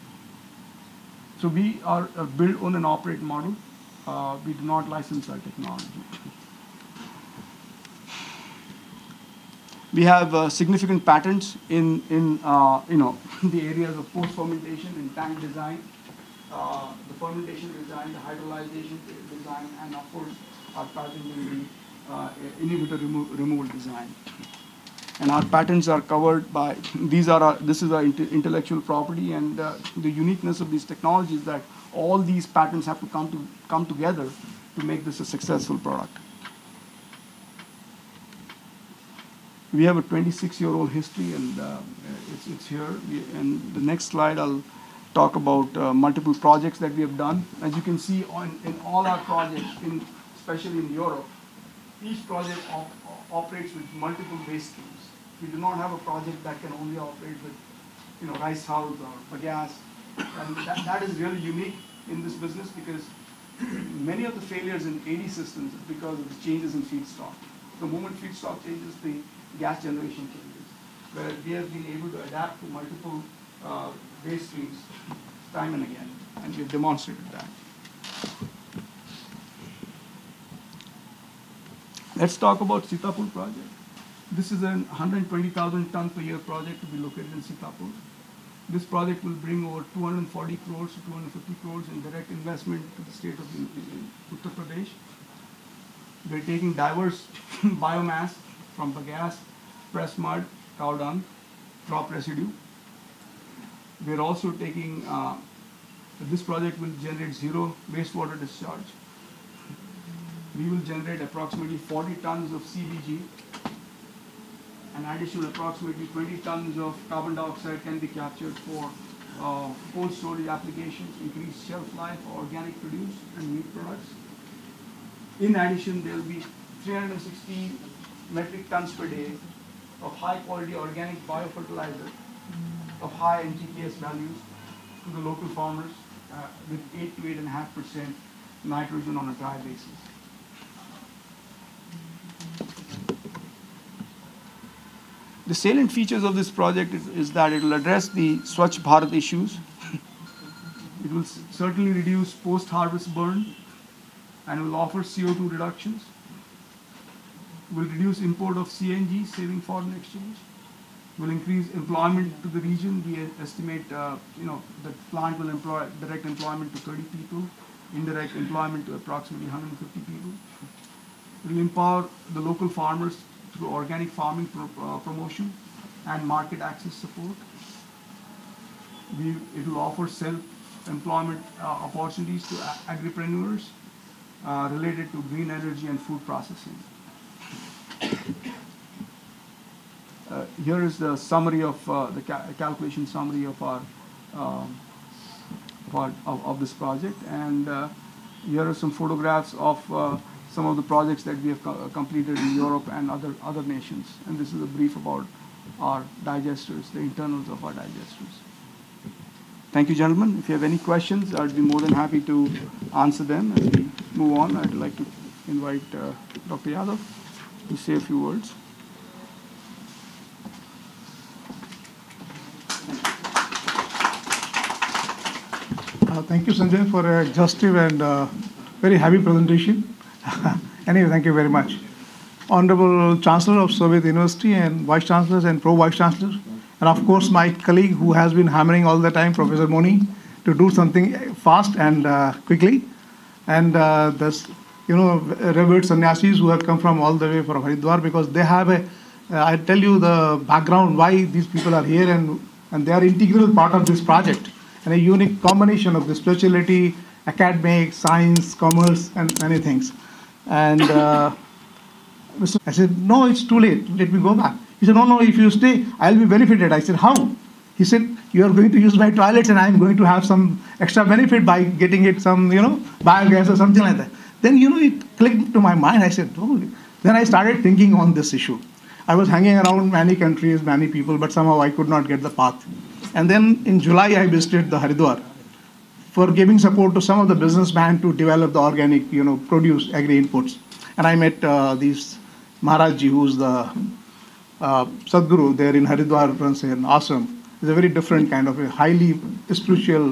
So we are a build, own, and operate model. We do not license our technology. We have significant patents in the areas of post fermentation and tank design, the fermentation design, the hydrolyzation design, and of course our patent in the inhibitor removal design. And our patents are covered by this is our intellectual property, and the uniqueness of these technologies is that all these patents have to come together to make this a successful product. We have a 26-year-old history, and it's here. And the next slide, I'll talk about multiple projects that we have done. As you can see, in all our projects, especially in Europe, each project operates with multiple waste streams. We do not have a project that can only operate with, rice hulls or bagasse. And that is really unique in this business, because many of the failures in AD systems is because of the changes in feedstock. The moment feedstock changes, the gas generation changes. Where we have been able to adapt to multiple waste streams time and again, and we have demonstrated that. Let's talk about Sitapur project. This is a 120,000 ton per year project to be located in Sitapur. This project will bring over 240 crores to 250 crores in direct investment to the state of Uttar Pradesh. We're taking diverse biomass from bagasse, pressed mud, cow dung, crop residue. We're also taking, this project will generate zero wastewater discharge. We will generate approximately 40 tons of CBG. An additional approximately 20 tons of carbon dioxide can be captured for cold storage applications, increased shelf life for organic produce and meat products. In addition, there will be 360 metric tons per day of high quality organic biofertilizer of high NTPS values to the local farmers with 8 to 8.5% nitrogen on a dry basis. The salient features of this project is that it will address the Swachh Bharat issues. It will certainly reduce post-harvest burn and will offer CO2 reductions. Will reduce import of CNG, saving foreign exchange. Will increase employment to the region. We estimate, the plant will employ direct employment to 30 people. indirect employment to approximately 150 people. It will empower the local farmers through organic farming promotion and market access support. It will offer self-employment opportunities to agripreneurs related to green energy and food processing. Here is the summary of the calculation summary of our of this project, and here are some photographs of some of the projects that we have completed in Europe and other nations. And this is a brief about our digesters, the internals of our digesters. Thank you, gentlemen. If you have any questions, I'd be more than happy to answer them. As we move on, I'd like to invite Dr. Yadav to say a few words. Thank you, Sanjay, for a exhaustive and very heavy presentation. Anyway, thank you very much. Honorable Chancellor of Soviet University and Vice Chancellors and Pro-Vice Chancellors, and of course my colleague who has been hammering all the time, Professor Moni, to do something fast and quickly. And this, revered sannyasis who have come from all the way from Haridwar, because they have I tell you the background why these people are here, and they are integral part of this project, and a unique combination of the spirituality, academic, science, commerce, and many things. And I said, no, it's too late. Let me go back. He said, no, if you stay, I'll be benefited. I said, how? He said, you are going to use my toilets and I'm going to have some extra benefit by getting it some, biogas or something like that. Then, it clicked to my mind. I said, oh. Then I started thinking on this issue. I was hanging around many countries, many people, but somehow I could not get the path. And then in July, I visited the Haridwar for giving support to some of the businessmen to develop the organic, produce, agri-inputs. And I met these Maharajji, who's the Sadguru there in Haridwar, runs an ashram. It's a very different kind of a highly spiritual,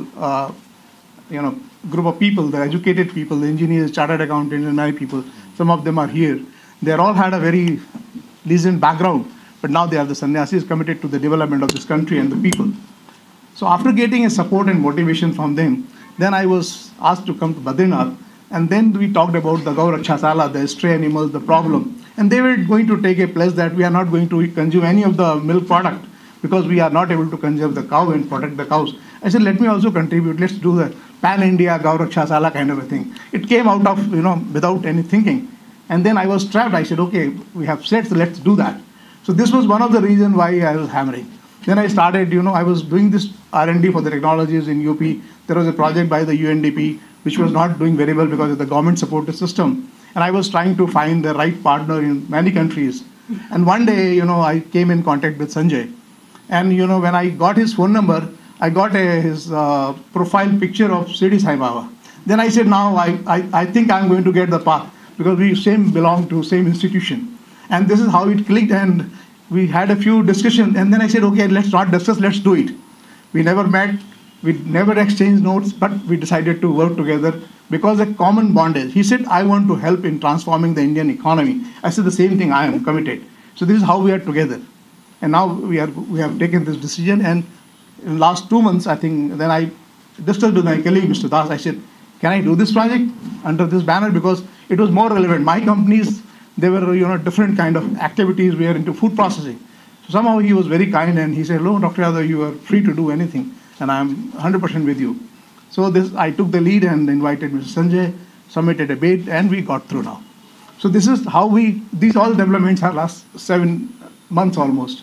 group of people. The educated people, the engineers, chartered accountants, and many people. Some of them are here. They all had a very decent background, but now they are the sannyasis committed to the development of this country and the people. So after getting a support and motivation from them, then I was asked to come to Badrinath, and then we talked about the Gau Rakshasala, the stray animals, the problem. And they were going to take a pledge that we are not going to consume any of the milk product because we are not able to conserve the cow and protect the cows. I said, let me also contribute. Let's do the pan-India Gau Rakshasala kind of a thing. It came out of, without any thinking. And then I was trapped. I said, okay, we have said, so let's do that. So this was one of the reasons why I was hammering. Then I started, I was doing this R&D for the technologies in UP. There was a project by the UNDP, which was not doing very well because of the government supported system. And I was trying to find the right partner in many countries. And one day, I came in contact with Sanjay. And, when I got his phone number, I got his profile picture of Shirdi Sai Baba. Then I said, now I think I'm going to get the path because we belong to same institution. And this is how it clicked, and we had a few discussions. And then I said, okay, let's not discuss, let's do it. We never met, we never exchanged notes, but we decided to work together because a common bondage. He said, I want to help in transforming the Indian economy. I said the same thing, I am committed. So this is how we are together. And now we have taken this decision, and in the last 2 months, I think, then I discussed with my colleague, Mr. Das. I said, can I do this project under this banner? Because it was more relevant. My companies, they were, different kind of activities. We are into food processing. So somehow he was very kind, and he said, no, Dr. Yadav, you are free to do anything, and I'm 100% with you. So I took the lead and invited Mr. Sanjay, submitted a bid, and we got through now. So this is how these all developments are last 7 months almost.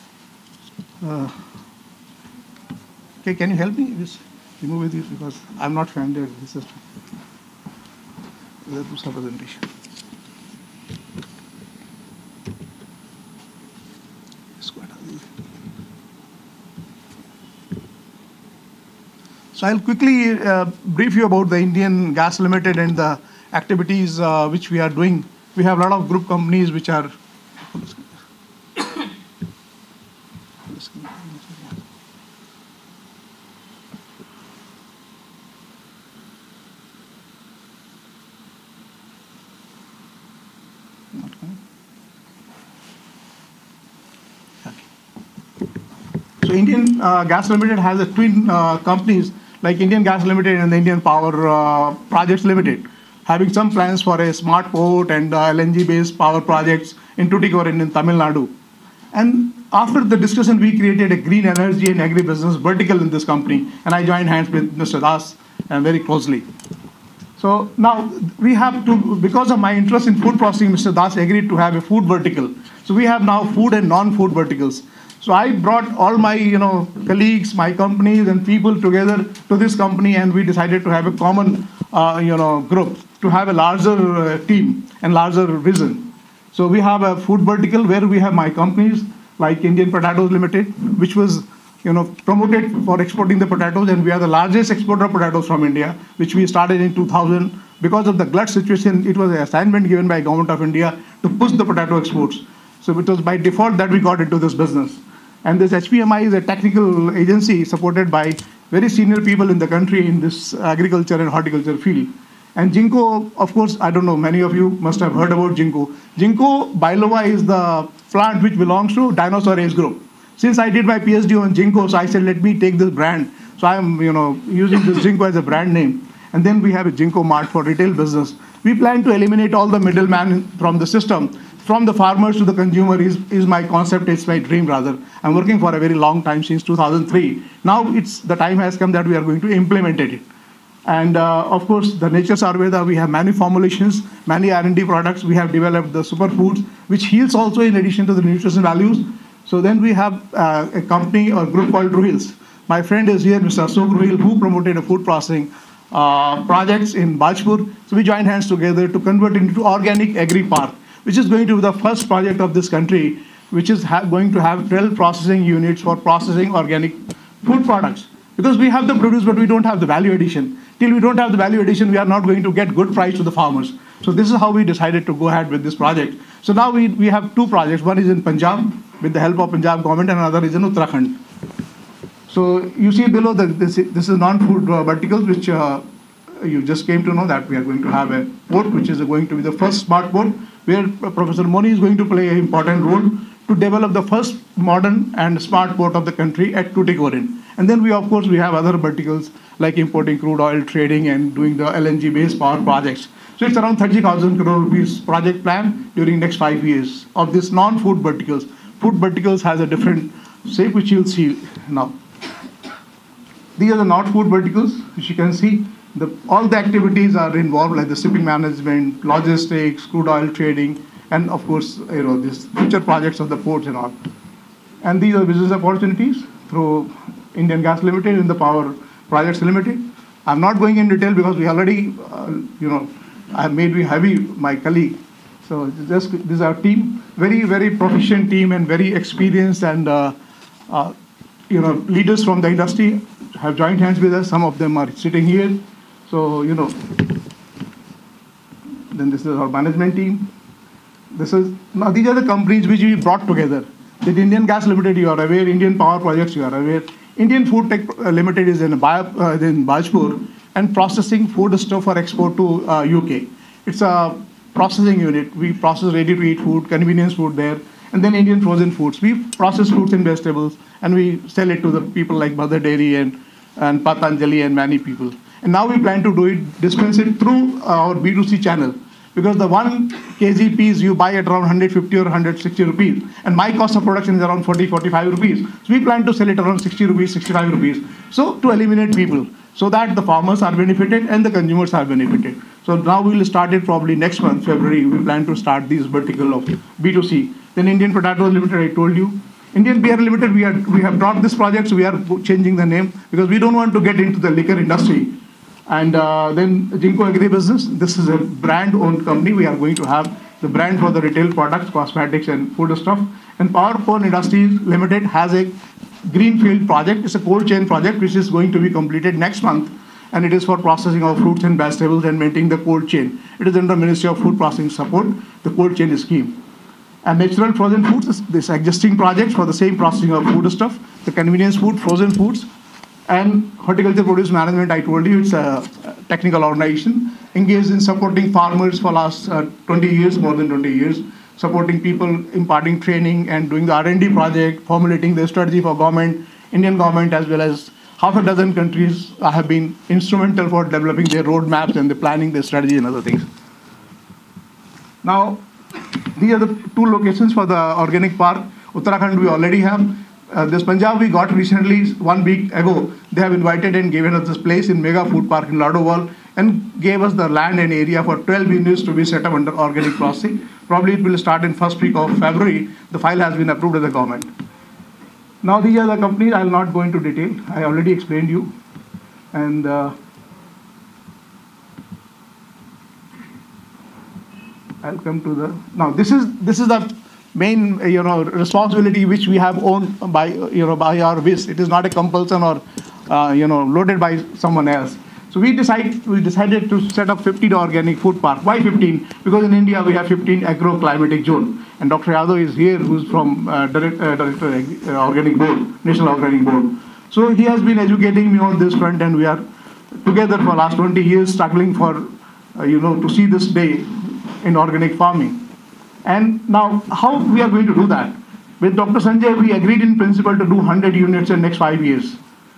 Okay, can you help me? Just remove with this because I'm not familiar with this system. Let's do some presentation. So I'll quickly brief you about the Indian Gas Limited and the activities which we are doing. We have a lot of group companies which are So Indian Gas Limited has a twin companies like Indian Gas Limited and the Indian Power Projects Limited, having some plans for a smart port and LNG-based power projects in Tuticorin in Tamil Nadu. And after the discussion, we created a green energy and agribusiness vertical in this company, and I joined hands with Mr. Das very closely. So now we have to, because of my interest in food processing, Mr. Das agreed to have a food vertical. So we have now food and non-food verticals. So I brought all my colleagues, my companies and people together to this company, and we decided to have a common group to have a larger team and larger vision. So we have a food vertical where we have my companies like Indian Potatoes Limited, which was promoted for exporting the potatoes, and we are the largest exporter of potatoes from India, which we started in 2000. Because of the glut situation, it was an assignment given by Government of India to push the potato exports. So it was by default that we got into this business. And this HPMI is a technical agency supported by very senior people in the country in this agriculture and horticulture field. And Jinko, of course, I don't know, many of you must have heard about Jinko. Jinko biloba is the plant which belongs to Dinosaur Age Group. Since I did my PhD on Jinko, so I said, let me take this brand. So I'm using this Jinko as a brand name. And then we have a Jinko Mart for retail business. We plan to eliminate all the middleman from the system. From the farmers to the consumer is my concept, it's my dream rather. I'm working for a very long time, since 2003. Now the time has come that we are going to implement it. And of course, the Nature's Ayurveda, we have many formulations, many R&D products. We have developed the superfoods, which heals also in addition to the nutrition values. So then we have a company or group called Ruhils. My friend is here, Mr. Ashok Ruhil, who promoted a food processing projects in Bajpur. So we joined hands together to convert it into Organic Agri Park, which is going to be the first project of this country, which is going to have 12 processing units for processing organic food products. Because we have the produce, but we don't have the value addition. Till we don't have the value addition, we are not going to get good price to the farmers. So this is how we decided to go ahead with this project. So now we have two projects. One is in Punjab with the help of Punjab government, and another is in Uttarakhand. So you see below this is non-food verticals, which you just came to know that we are going to have a port, which is going to be the first smart port, where Professor Moni is going to play an important role to develop the first modern and smart port of the country at Tuticorin. And then we have other verticals like importing crude oil, trading, and doing the LNG-based power projects. So it's around 30,000 crore rupees project plan during next 5 years of this non-food verticals. Food verticals has a different shape, which you'll see now. These are the non-food verticals, which you can see. All the activities are involved, like the shipping management, logistics, crude oil trading, and of course, these future projects of the ports and all. And these are business opportunities through Indian Gas Limited and the Power Projects Limited. I'm not going in detail because we already, I made me heavy, my colleague. So this is our team, very, very proficient team and very experienced, and leaders from the industry have joined hands with us. Some of them are sitting here. So, then this is our management team. Now these are the companies which we brought together. The Indian Gas Limited, you are aware. Indian Power Projects, you are aware. Indian Food Tech Limited is in Bajpur and processing food stuff for export to UK. It's a processing unit. We process ready-to-eat food, convenience food there, and then Indian frozen foods. We process fruits and vegetables, and we sell it to the people like Mother Dairy and Patanjali and many people. And now we plan to dispense it through our B2C channel. Because the 1 kg peas you buy at around 150 or 160 rupees, and my cost of production is around 40-45 rupees. So we plan to sell it around 60 rupees, 65 rupees. So to eliminate people, so that the farmers are benefited and the consumers are benefited. So now we will start it probably next month, February. We plan to start this vertical of B2C. Then Indian Potatoes Limited, I told you. Indian Beer Limited, we have dropped this project, so we are changing the name because we don't want to get into the liquor industry. And then Jinko Agri Business, this is a brand-owned company. We are going to have the brand for the retail products, cosmetics, and food stuff. And Powerpone Industries Limited has a greenfield project. It's a cold chain project which is going to be completed next month. And it is for processing of fruits and vegetables and maintaining the cold chain. It is under Ministry of Food Processing Support, the cold chain scheme. And Natural Frozen Foods is this existing project for the same processing of food stuff, the convenience food, frozen foods. And Horticulture Produce Management, I told you, it's a technical organization engaged in supporting farmers for last 20 years, more than 20 years, supporting people, imparting training and doing the R&D project, formulating the strategy for government, Indian government, as well as half a dozen countries have been instrumental for developing their roadmaps and the planning, their strategy and other things. Now, these are the two locations for the organic park. Uttarakhand we already have. This Punjab we got recently, 1 week ago. They have invited and given us this place in Mega Food Park in Ladowal and gave us the land and area for 12 units to be set up under organic processing. Probably it will start in first week of February. The file has been approved by the government. Now these are the companies. I will not go into detail. I already explained you. And I'll come to the, now this is the main responsibility which we have owned by by our wish. It is not a compulsion or loaded by someone else. So we decided to set up 15 organic food park. Why 15? Because in India we have 15 agro-climatic zone, and Dr. Yadav is here, who's from Director Organic Board, National Organic Board. So he has been educating me on this front, and we are together for last 20 years struggling for to see this day in organic farming. And now how we are going to do that? With Dr. Sanjay, we agreed in principle to do 100 units in next 5 years,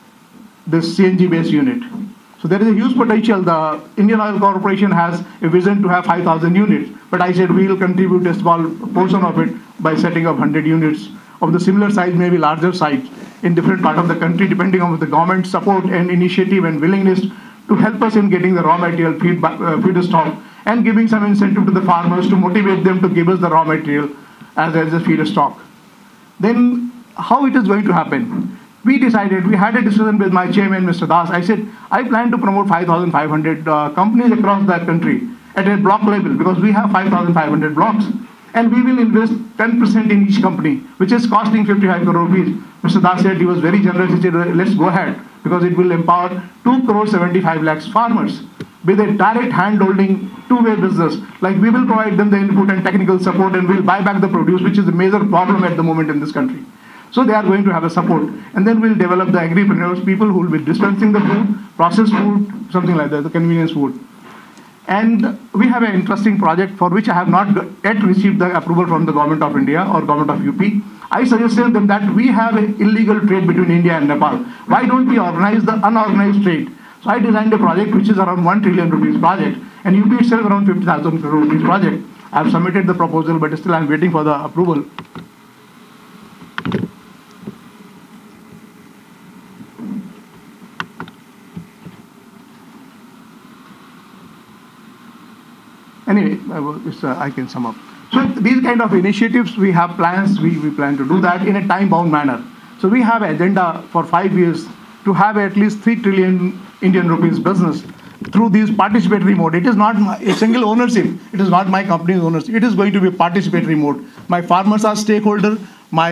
this CNG-based unit. So there is a huge potential. The Indian Oil Corporation has a vision to have 5,000 units, but I said we will contribute a small portion of it by setting up 100 units of the similar size, maybe larger size, in different parts of the country, depending on the government support and initiative and willingness to help us in getting the raw material feedstock and giving some incentive to the farmers to motivate them to give us the raw material as a feedstock. Then how it is going to happen? We decided, we had a discussion with my chairman, Mr. Das. I said, I plan to promote 5,500 companies across the country at a block level, because we have 5,500 blocks. And we will invest 10% in each company, which is costing 55 crore rupees. Mr. Das said, he was very generous. He said, let's go ahead, because it will empower 2 crore 75 lakhs farmers with a direct hand-holding, two-way business. Like, we will provide them the input and technical support, and we'll buy back the produce, which is a major problem at the moment in this country. So they are going to have a support. And then we'll develop the agripreneurs, people who will be dispensing the food, processed food, something like that, the convenience food. And we have an interesting project for which I have not yet received the approval from the Government of India or Government of UP. I suggested them that we have an illegal trade between India and Nepal. Why don't we organize the unorganized trade? So I designed a project which is around 1 trillion rupees project, and UP itself around 50,000 crore rupees project. I have submitted the proposal, but still I am waiting for the approval. Anyway, I can sum up. So these kind of initiatives, we have plans, we plan to do that in a time-bound manner. So we have an agenda for 5 years to have at least 3 trillion Indian rupees business through these participatory mode. It is not a single ownership. It is not my company's ownership. It is going to be participatory mode. My farmers are stakeholders. My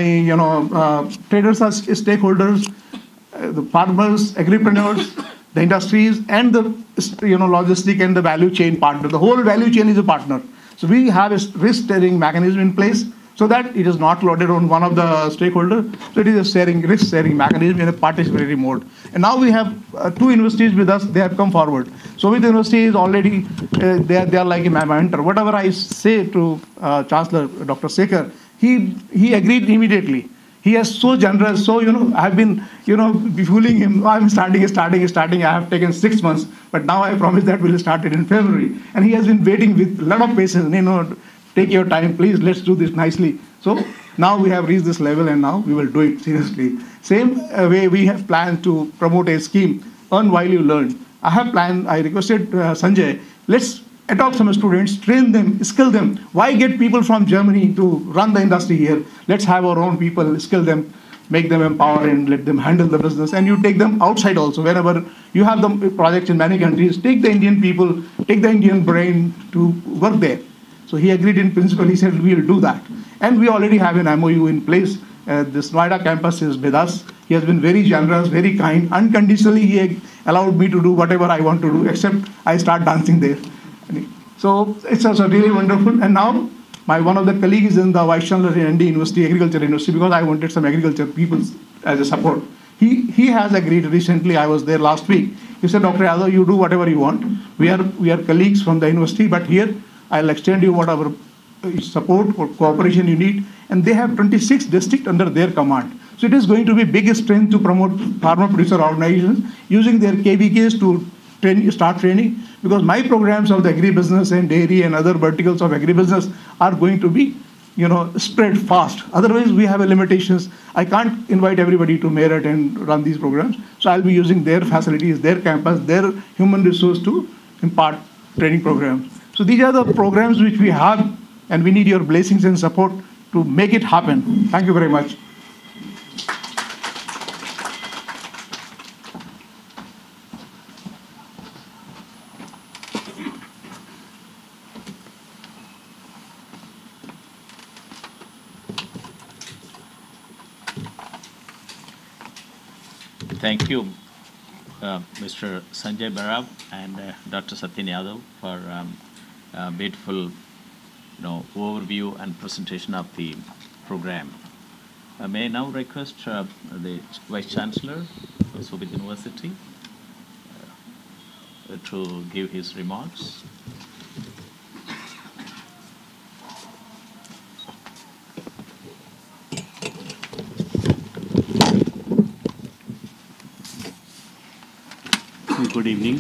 traders are stakeholders. The farmers, agripreneurs, the industries, and the logistic and the value chain partner. The whole value chain is a partner. So we have a risk-sharing mechanism in place so that it is not loaded on one of the stakeholders. So it is a risk-sharing mechanism in a participatory mode. And now we have 2 universities with us. They have come forward. So with the university is already, they are like a mentor. Whatever I say to Chancellor Dr. Sekhar, he agreed immediately. He is so generous, so, I have been, befuling him. I'm starting. I have taken 6 months, but now I promise that we'll start it in February. And he has been waiting with a lot of patience, take your time, please, let's do this nicely. So now we have reached this level, and now we will do it seriously. Same way we have planned to promote a scheme, Earn While You Learn. I requested Sanjay, let's adopt some students, train them, skill them. Why get people from Germany to run the industry here? Let's have our own people, skill them, make them empowered, and let them handle the business. And you take them outside also. Whenever you have the projects in many countries, take the Indian people, take the Indian brain to work there. So he agreed in principle. He said, we will do that. And we already have an MOU in place. This Noida campus is with us. He has been very generous, very kind. Unconditionally, he allowed me to do whatever I want to do, except I start dancing there. So it's also really wonderful. And now one of the colleagues is in the Vice Chancellor in ND University, Agriculture University, because I wanted some agriculture people as a support. He has agreed recently. I was there last week. He said, Dr. Yadav, you do whatever you want. We are colleagues from the university, but here I'll extend you whatever support or cooperation you need. And they have 26 districts under their command. So it is going to be big strength to promote farmer producer organizations using their KVKs to start training, because my programs of the agribusiness and dairy and other verticals of agribusiness are going to be spread fast. Otherwise, we have limitations. I can't invite everybody to Meerut and run these programs. So I'll be using their facilities, their campus, their human resource to impart training programs. So these are the programs which we have, and we need your blessings and support to make it happen. Thank you very much. Thank you, Mr. Sanjay Barav and Dr. Satyen Yadav for beautiful overview and presentation of the program. May I now request the Vice Chancellor of Shobhit University to give his remarks. Good evening.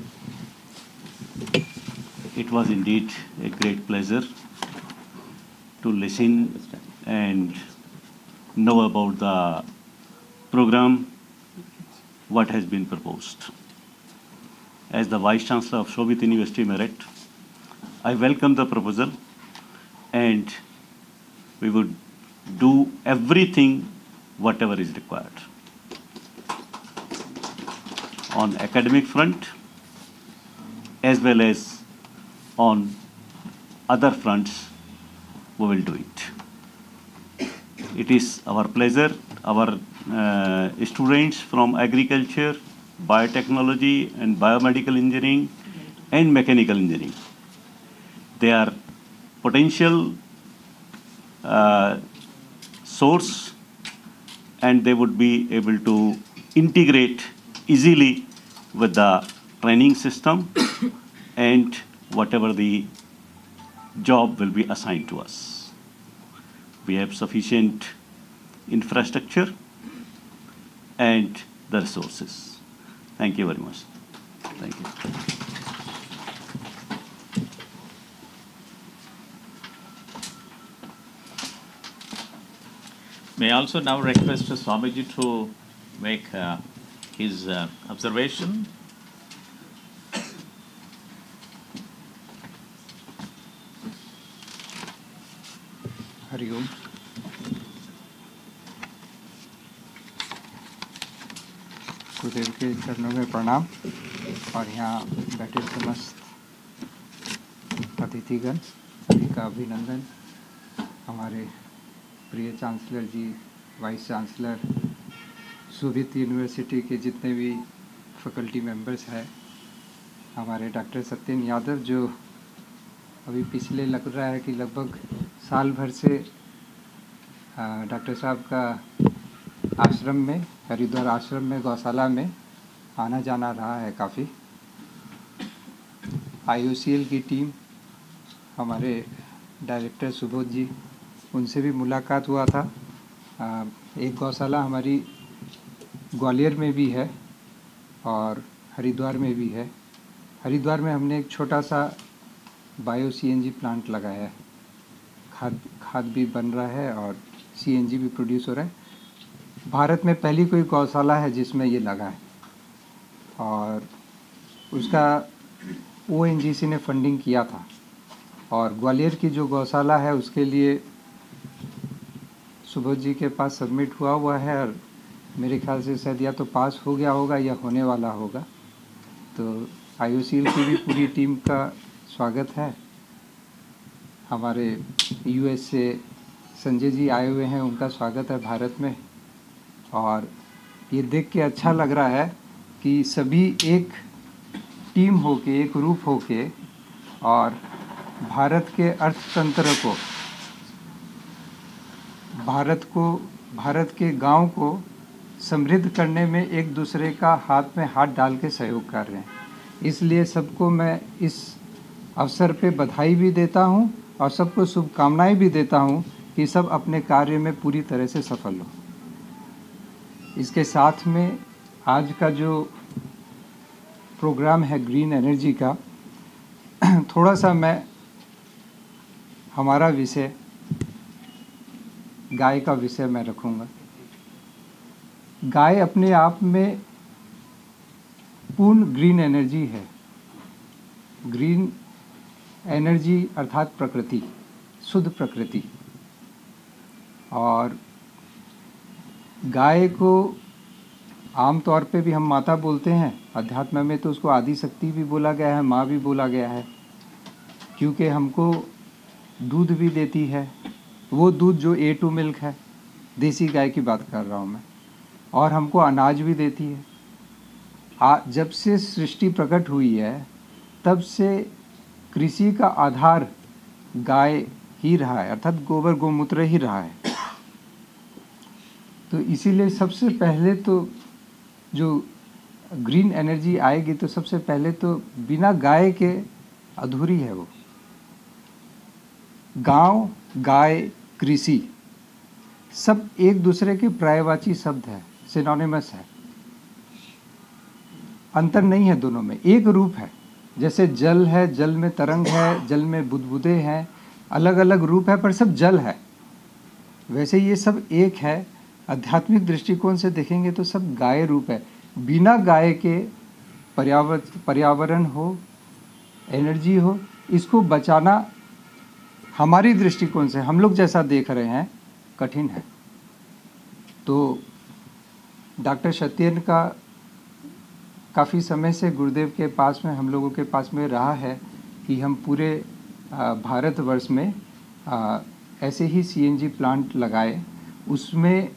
It was indeed a great pleasure to listen and know about the program, what has been proposed. As the Vice Chancellor of Shobhit University Meerut, I welcome the proposal, and we would do everything whatever is required. On academic front, as well as on other fronts, we will do it. It is our pleasure, our students from agriculture, biotechnology and biomedical engineering and mechanical engineering, they are potential source, and they would be able to integrate easily with the training system and whatever the job will be assigned to us. We have sufficient infrastructure and the resources. Thank you very much. Thank you. May I also now request Swamiji to make his observation. Hari Om. Gurudev के चरणों में प्रणाम और यहाँ बैठे समस्त अतिथिगण सभी का अभिनंदन। हमारे प्रिय chancellor ji, vice chancellor, Shobhit university के जितने भी फैकल्टी मेंबर्स हैं, हमारे डॉक्टर सत्यन यादव जो अभी पिछले लग रहा है कि लगभग साल भर से डॉक्टर साहब का आश्रम में, हरिद्वार आश्रम में, गौशाला में आना जाना रहा है काफ़ी। IOCL की टीम, हमारे डायरेक्टर सुबोध जी, उनसे भी मुलाकात हुआ था। एक गौशाला हमारी ग्वालियर में भी है और हरिद्वार में भी है। हरिद्वार में हमने एक छोटा सा बायो CNG प्लांट लगाया है। खाद भी बन रहा है और CNG भी प्रोड्यूस हो रहा है। भारत में पहली कोई गौशाला है जिसमें ये लगा है और उसका ONGC ने फंडिंग किया था। और ग्वालियर की जो गौशाला है उसके लिए सुबोध जी के पास सबमिट हुआ है और मेरे ख्याल से शायद या तो पास हो गया होगा या होने वाला होगा। तो IOCL की भी पूरी टीम का स्वागत है। हमारे US से संजय जी आए हुए हैं, उनका स्वागत है भारत में। और ये देख के अच्छा लग रहा है कि सभी एक टीम होके, एक रूप होके और भारत के अर्थतंत्र को, भारत के गांव को समृद्ध करने में एक दूसरे का हाथ में हाथ डाल के सहयोग कर रहे हैं। इसलिए सबको मैं इस अवसर पे बधाई भी देता हूं और सबको शुभकामनाएं भी देता हूं कि सब अपने कार्य में पूरी तरह से सफल हो। इसके साथ में आज का जो प्रोग्राम है ग्रीन एनर्जी का, थोड़ा सा मैं हमारा विषय गाय का विषय मैं रखूँगा। गाय अपने आप में पूर्ण ग्रीन एनर्जी है। ग्रीन एनर्जी अर्थात प्रकृति, शुद्ध प्रकृति। और गाय को आम तौर पे भी हम माता बोलते हैं, अध्यात्म में तो उसको आदि शक्ति भी बोला गया है, माँ भी बोला गया है, क्योंकि हमको दूध भी देती है। वो दूध जो A2 मिल्क है, देसी गाय की बात कर रहा हूँ मैं, और हमको अनाज भी देती है। जब से सृष्टि प्रकट हुई है तब से कृषि का आधार गाय ही रहा है, अर्थात गोबर गोमूत्र ही रहा है। तो इसीलिए सबसे पहले तो जो ग्रीन एनर्जी आएगी तो सबसे पहले तो बिना गाय के अधूरी है वो। गांव, गाय, कृषि सब एक दूसरे के पर्यायवाची शब्द है, सिनोनिमस है, अंतर नहीं है दोनों में, एक रूप है। जैसे जल है, जल में तरंग है, जल में बुदबुदे हैं, अलग अलग रूप है पर सब जल है, वैसे ये सब एक है। आध्यात्मिक दृष्टिकोण से देखेंगे तो सब गाय रूप है। बिना गाय के पर्यावरण हो, एनर्जी हो, इसको बचाना हमारी दृष्टिकोण से, हम लोग जैसा देख रहे हैं, कठिन है। तो डॉक्टर सत्येन का काफ़ी समय से गुरुदेव के पास में, हम लोगों के पास में रहा है कि हम पूरे भारतवर्ष में ऐसे ही CNG प्लांट लगाए। उसमें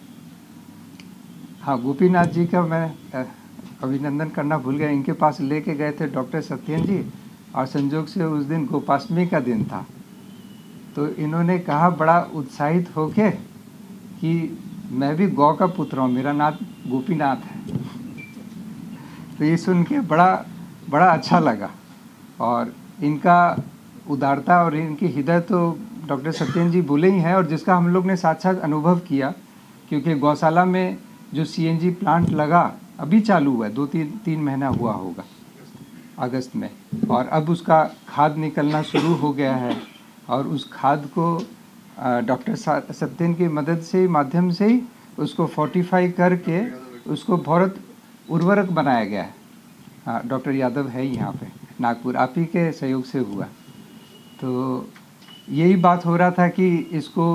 हाँ, गोपीनाथ जी का मैं अभिनंदन करना भूल गया, इनके पास लेके गए थे डॉक्टर सत्येन जी, और संजोग से उस दिन गोपाष्टमी का दिन था। तो इन्होंने कहा बड़ा उत्साहित होके कि मैं भी गौ का पुत्र हूँ, मेरा नाम गोपीनाथ है। तो ये सुन के बड़ा अच्छा लगा। और इनका उदारता और इनकी हृदय तो डॉक्टर सत्येन जी बोले ही हैं, और जिसका हम लोग ने साथ साथ अनुभव किया, क्योंकि गौशाला में जो CNG प्लांट लगा अभी चालू हुआ है, 2-3 महीना हुआ होगा, अगस्त में, और अब उसका खाद निकलना शुरू हो गया है। और उस खाद को डॉक्टर सत्येन की मदद से, माध्यम से ही उसको फोर्टिफाई करके उसको बहुत उर्वरक बनाया गया है। हाँ, डॉक्टर यादव है यहाँ पे नागपुर, आप ही के सहयोग से हुआ। तो यही बात हो रहा था कि इसको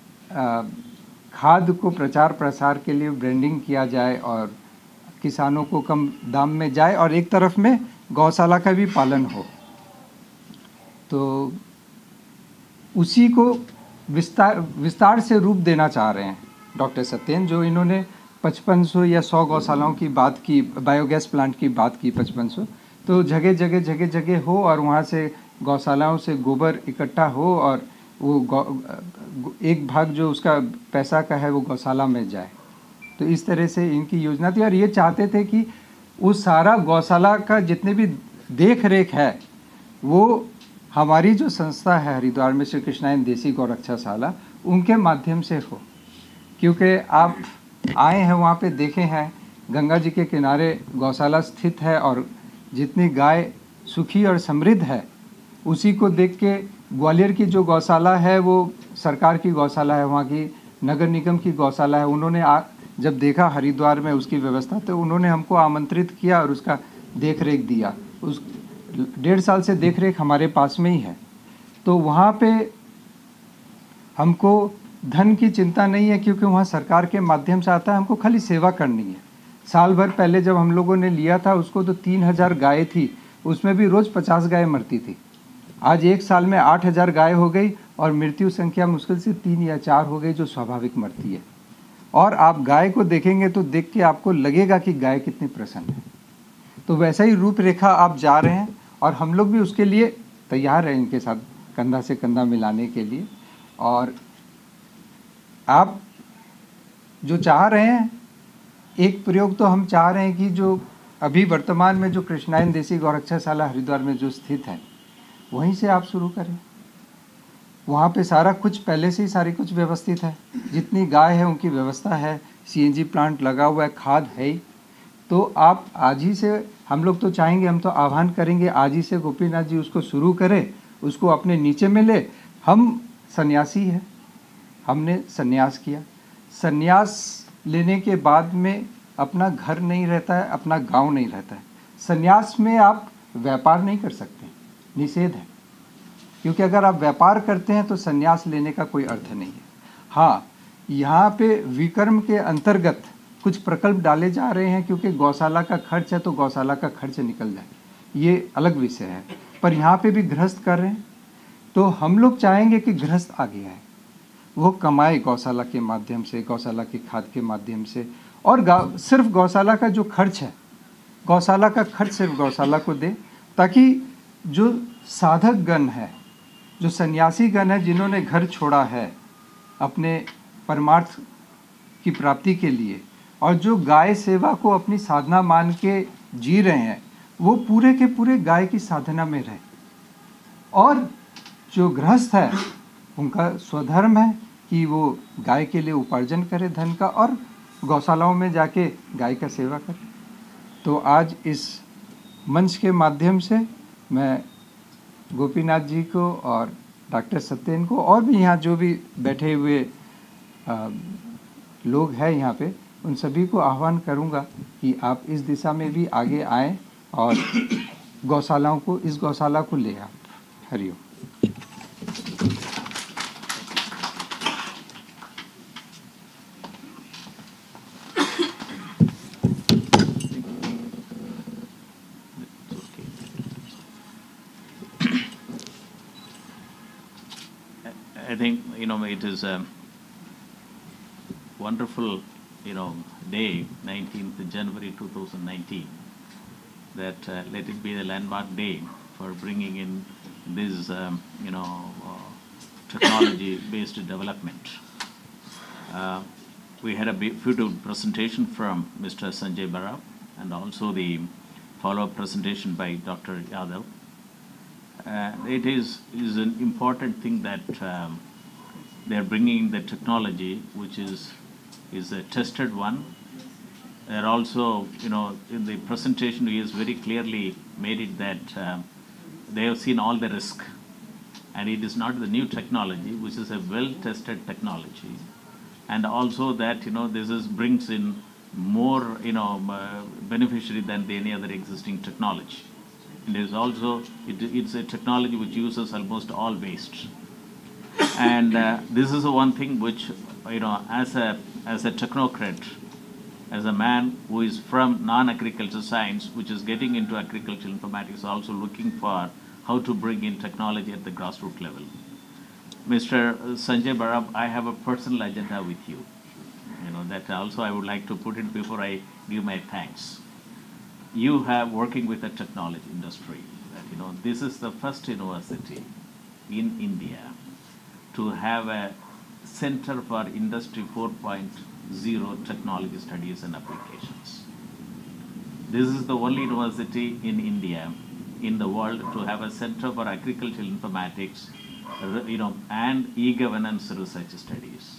खाद को प्रचार प्रसार के लिए ब्रांडिंग किया जाए और किसानों को कम दाम में जाए, और एक तरफ में गौशाला का भी पालन हो। तो उसी को विस्तार से रूप देना चाह रहे हैं डॉक्टर सत्येन, जो इन्होंने 5500 या 100 गौशालाओं की बात की, बायोगैस प्लांट की बात की 5500, तो जगह जगह हो, और वहाँ से गौशालाओं से गोबर इकट्ठा हो, और वो एक भाग जो उसका पैसा का है वो गौशाला में जाए। तो इस तरह से इनकी योजना थी, और ये चाहते थे कि वो सारा गौशाला का जितने भी देख रेख है वो हमारी जो संस्था है हरिद्वार में, श्री कृष्णायन देसी गौरक्षाशाला, उनके माध्यम से हो। क्योंकि आप आए हैं वहाँ पे, देखे हैं गंगा जी के किनारे गौशाला स्थित है, और जितनी गाय सुखी और समृद्ध है, उसी को देख के ग्वालियर की जो गौशाला है वो सरकार की गौशाला है, वहाँ की नगर निगम की गौशाला है। उन्होंने जब देखा हरिद्वार में उसकी व्यवस्था, तो उन्होंने हमको आमंत्रित किया और उसका देख रेख दिया। उस 1.5 साल से देख रेख हमारे पास में ही है। तो वहाँ पे हमको धन की चिंता नहीं है, क्योंकि वहाँ सरकार के माध्यम से आता है, हमको खाली सेवा करनी है। साल भर पहले जब हम लोगों ने लिया था उसको, तो 3000 गाय थी, उसमें भी रोज़ 50 गाय मरती थी। आज 1 साल में 8000 गाय हो गई, और मृत्यु संख्या मुश्किल से 3 या 4 हो गई, जो स्वाभाविक मरती है। और आप गाय को देखेंगे तो देख के आपको लगेगा कि गाय कितनी प्रसन्न है। तो वैसा ही रूपरेखा आप जा रहे हैं, और हम लोग भी उसके लिए तैयार हैं, इनके साथ कंधा से कंधा मिलाने के लिए। और आप जो चाह रहे हैं, एक प्रयोग तो हम चाह रहे हैं कि जो अभी वर्तमान में जो कृष्णायन देसी गौरक्षाशाला हरिद्वार में जो स्थित है, वहीं से आप शुरू करें। वहाँ पे सारा कुछ पहले से ही सारी कुछ व्यवस्थित है, जितनी गाय है उनकी व्यवस्था है, CNG प्लांट लगा हुआ है, खाद है ही, तो आप आज ही से, हम लोग तो चाहेंगे, हम तो आह्वान करेंगे आज ही से गोपीनाथ जी उसको शुरू करें, उसको अपने नीचे में ले। हम सन्यासी हैं, हमने सन्यास किया, सन्यास लेने के बाद में अपना घर नहीं रहता है, अपना गांव नहीं रहता है। सन्यास में आप व्यापार नहीं कर सकते, निषेध है, क्योंकि अगर आप व्यापार करते हैं तो सन्यास लेने का कोई अर्थ नहीं है। हाँ, यहाँ पे विक्रम के अंतर्गत कुछ प्रकल्प डाले जा रहे हैं, क्योंकि गौशाला का खर्च है तो गौशाला का खर्च निकल जाए, ये अलग विषय है। पर यहाँ पे भी गृहस्थ कर रहे हैं, तो हम लोग चाहेंगे कि गृहस्थ आगे आए, वो कमाए गौशाला के माध्यम से, गौशाला की खाद के माध्यम से, और सिर्फ गौशाला का जो खर्च है, गौशाला का खर्च सिर्फ गौशाला को दे, ताकि जो साधक गण है, जो सन्यासी गण है, जिन्होंने घर छोड़ा है अपने परमार्थ की प्राप्ति के लिए, और जो गाय सेवा को अपनी साधना मान के जी रहे हैं, वो पूरे के पूरे गाय की साधना में रहे। और जो गृहस्थ है, उनका स्वधर्म है कि वो गाय के लिए उपार्जन करे धन का, और गौशालाओं में जाके गाय का सेवा करे। तो आज इस मंच के माध्यम से मैं गोपीनाथ जी को और डॉक्टर सत्येन को, और भी यहाँ जो भी बैठे हुए लोग हैं यहाँ पे, उन सभी को आह्वान करूँगा कि आप इस दिशा में भी आगे आएँ और गौशालाओं को, इस गौशाला को ले आप। Hariom. I think, it is a wonderful, day, 19th January 2019, that let it be the landmark day for bringing in this, technology-based development. We had a beautiful presentation from Mr. Sanjay Barab, and also the follow-up presentation by Dr. Yadav. It is an important thing that they are bringing the technology, which is a tested one. They are also, in the presentation, he has very clearly made it that they have seen all the risk, and it is not the new technology, which is a well-tested technology, and also that this brings in more beneficiary than any other existing technology. And there's also, it's a technology which uses almost all waste. And this is the one thing which, as a technocrat, as a man who is from non-agriculture science, which is getting into agricultural informatics, also looking for how to bring in technology at the grassroots level. Mr. Sanjay Barab, I have a personal agenda with you. That also I would like to put it before I give my thanks. You have working with the technology industry. That, this is the first university in India to have a Center for Industry 4.0 Technology Studies and Applications. This is the only university in India, in the world, to have a Center for Agricultural Informatics, and e-governance research studies.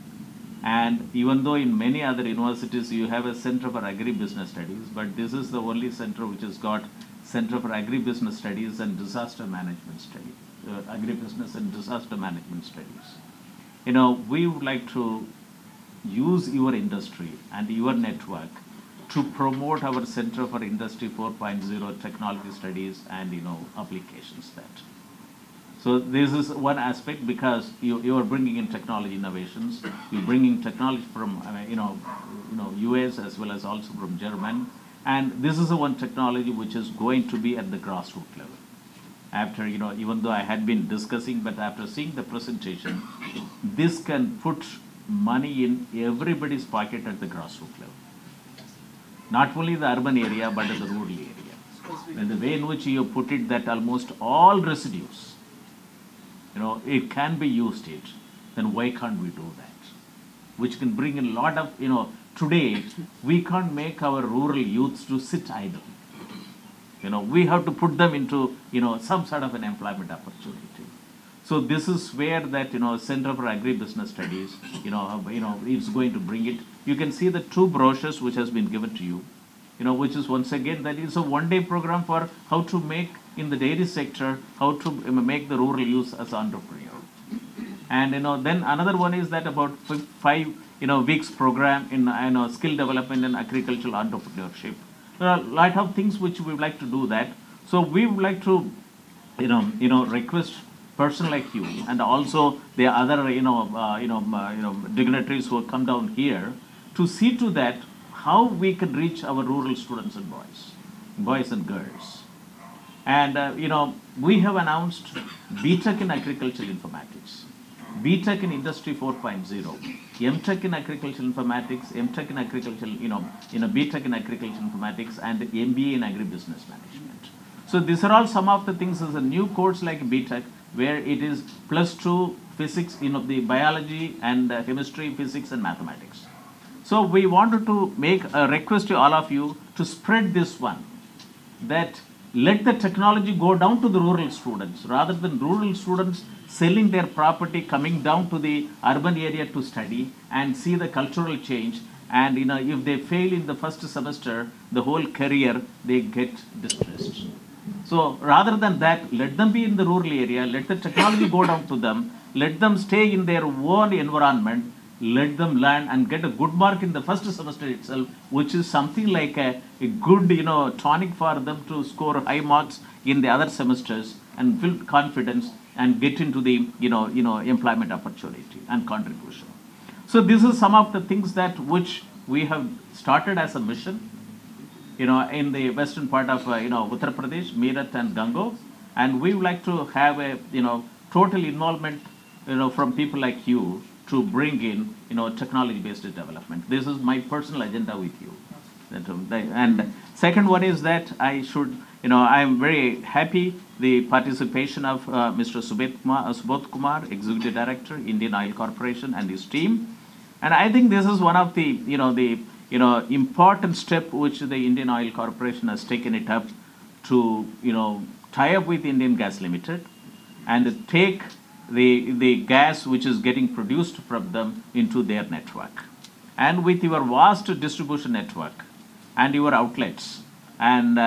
And even though in many other universities you have a Center for Agribusiness Studies, but this is the only center which has got Center for Agribusiness Studies and Disaster Management Studies, Agribusiness and Disaster Management Studies. We would like to use your industry and your network to promote our Center for Industry 4.0 Technology Studies and, applications that. So this is one aspect, because you are bringing in technology innovations. You're bringing technology from US as well as also from German, and this is the one technology which is going to be at the grassroots level. After even though I had been discussing, but after seeing the presentation, this can put money in everybody's pocket at the grassroots level. Not only the urban area, but in the rural area. And the way in which you put it, that almost all residues, it can be used it, then why can't we do that? Which can bring in a lot of, today we can't make our rural youths to sit idle. We have to put them into, some sort of an employment opportunity. So this is where that, Center for Agribusiness Studies, it's going to bring it. you can see the 2 brochures which has been given to you, which is once again, that is a one-day program for how to make in the dairy sector, how to make the rural youth as entrepreneur. And then another one is that about 5 weeks program in skill development and agricultural entrepreneurship. There are a lot of things which we would like to do that. So we would like to request person like you and also the other dignitaries who have come down here to see to that how we can reach our rural students and boys and girls. And we have announced BTech in agricultural informatics, BTech in Industry 4.0, MTech in agricultural informatics, MTech in agricultural, BTech in agricultural informatics, and MBA in agribusiness management. So these are all some of the things. As a new course like BTech, where it is +2 physics, the biology and chemistry, physics and mathematics. So we wanted to make a request to all of you to spread this one, that let the technology go down to the rural students, rather than rural students selling their property, coming down to the urban area to study and see the cultural change. And if they fail in the first semester, the whole career, they get distressed. So rather than that, let them be in the rural area, let the technology go down to them, let them stay in their own environment, let them learn and get a good mark in the first semester itself, which is something like a good tonic for them to score high marks in the other semesters and build confidence and get into the employment opportunity and contribution. So this is some of the things that which we have started as a mission in the western part of Uttar Pradesh, Meerut and Gango, and we would like to have a total involvement from people like you to bring in technology-based development. This is my personal agenda with you. And second one is that I am very happy the participation of Mr. Subodh Kumar, Executive Director, Indian Oil Corporation, and his team. And I think this is one of the important step which the Indian Oil Corporation has taken it up to tie up with Indian Gas Limited and take the gas which is getting produced from them into their network. And with your vast distribution network and your outlets, and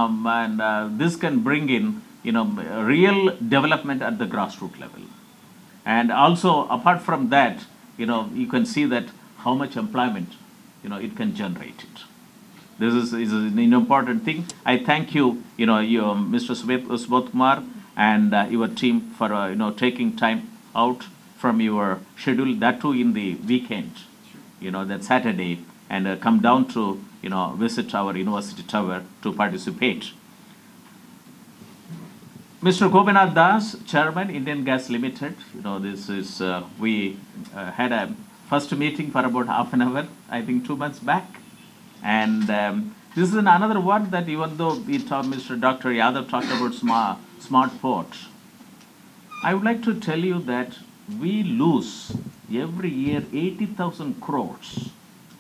this can bring in real development at the grassroots level. And also apart from that, you can see that how much employment it can generate it. This is an important thing. I thank you, Mr. Subodh Kumar and your team for taking time out from your schedule, that too in the weekend, that Saturday, and come down to visit our university tower to participate. Mr. Gopinath Das, Chairman, Indian Gas Limited. This is we had a first meeting for about half an hour, I think 2 months back, and this is another one that even though Mr. Dr. Yadav talked about smart ports, I would like to tell you that we lose every year 80,000 crores,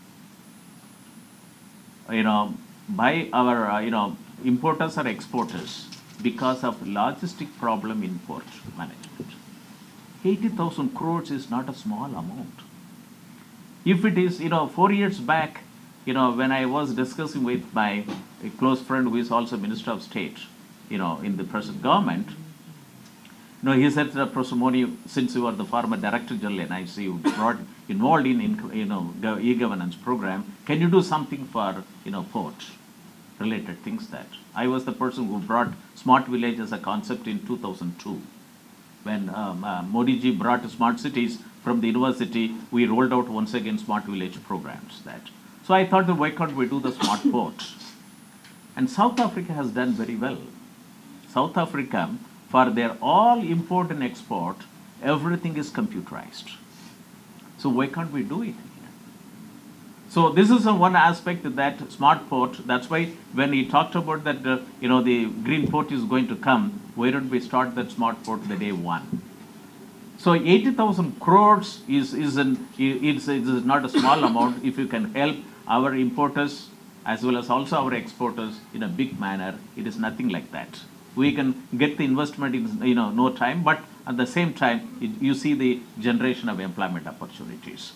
by our importers or exporters because of logistic problem in port management. 80,000 crores is not a small amount. If it is, 4 years back, when I was discussing with my close friend who is also Minister of State, in the present government, he said, Professor Moni, since you are the former Director General and I see you brought involved in e-governance program, can you do something for, port related things that? I was the person who brought Smart Village as a concept in 2002. When Modi ji brought smart cities from the university, we rolled out once again Smart Village programs that. So I thought that why can't we do the smart port? And South Africa has done very well. South Africa, for their all import and export, everything is computerized. So why can't we do it here? So this is one aspect of that smart port. That's why when he talked about that, the green port is going to come, why don't we start that smart port the day one? So 80,000 crores is not a small amount if you can help our importers as well as also our exporters in a big manner. It is nothing like that. We can get the investment in no time, but at the same time, you see the generation of employment opportunities.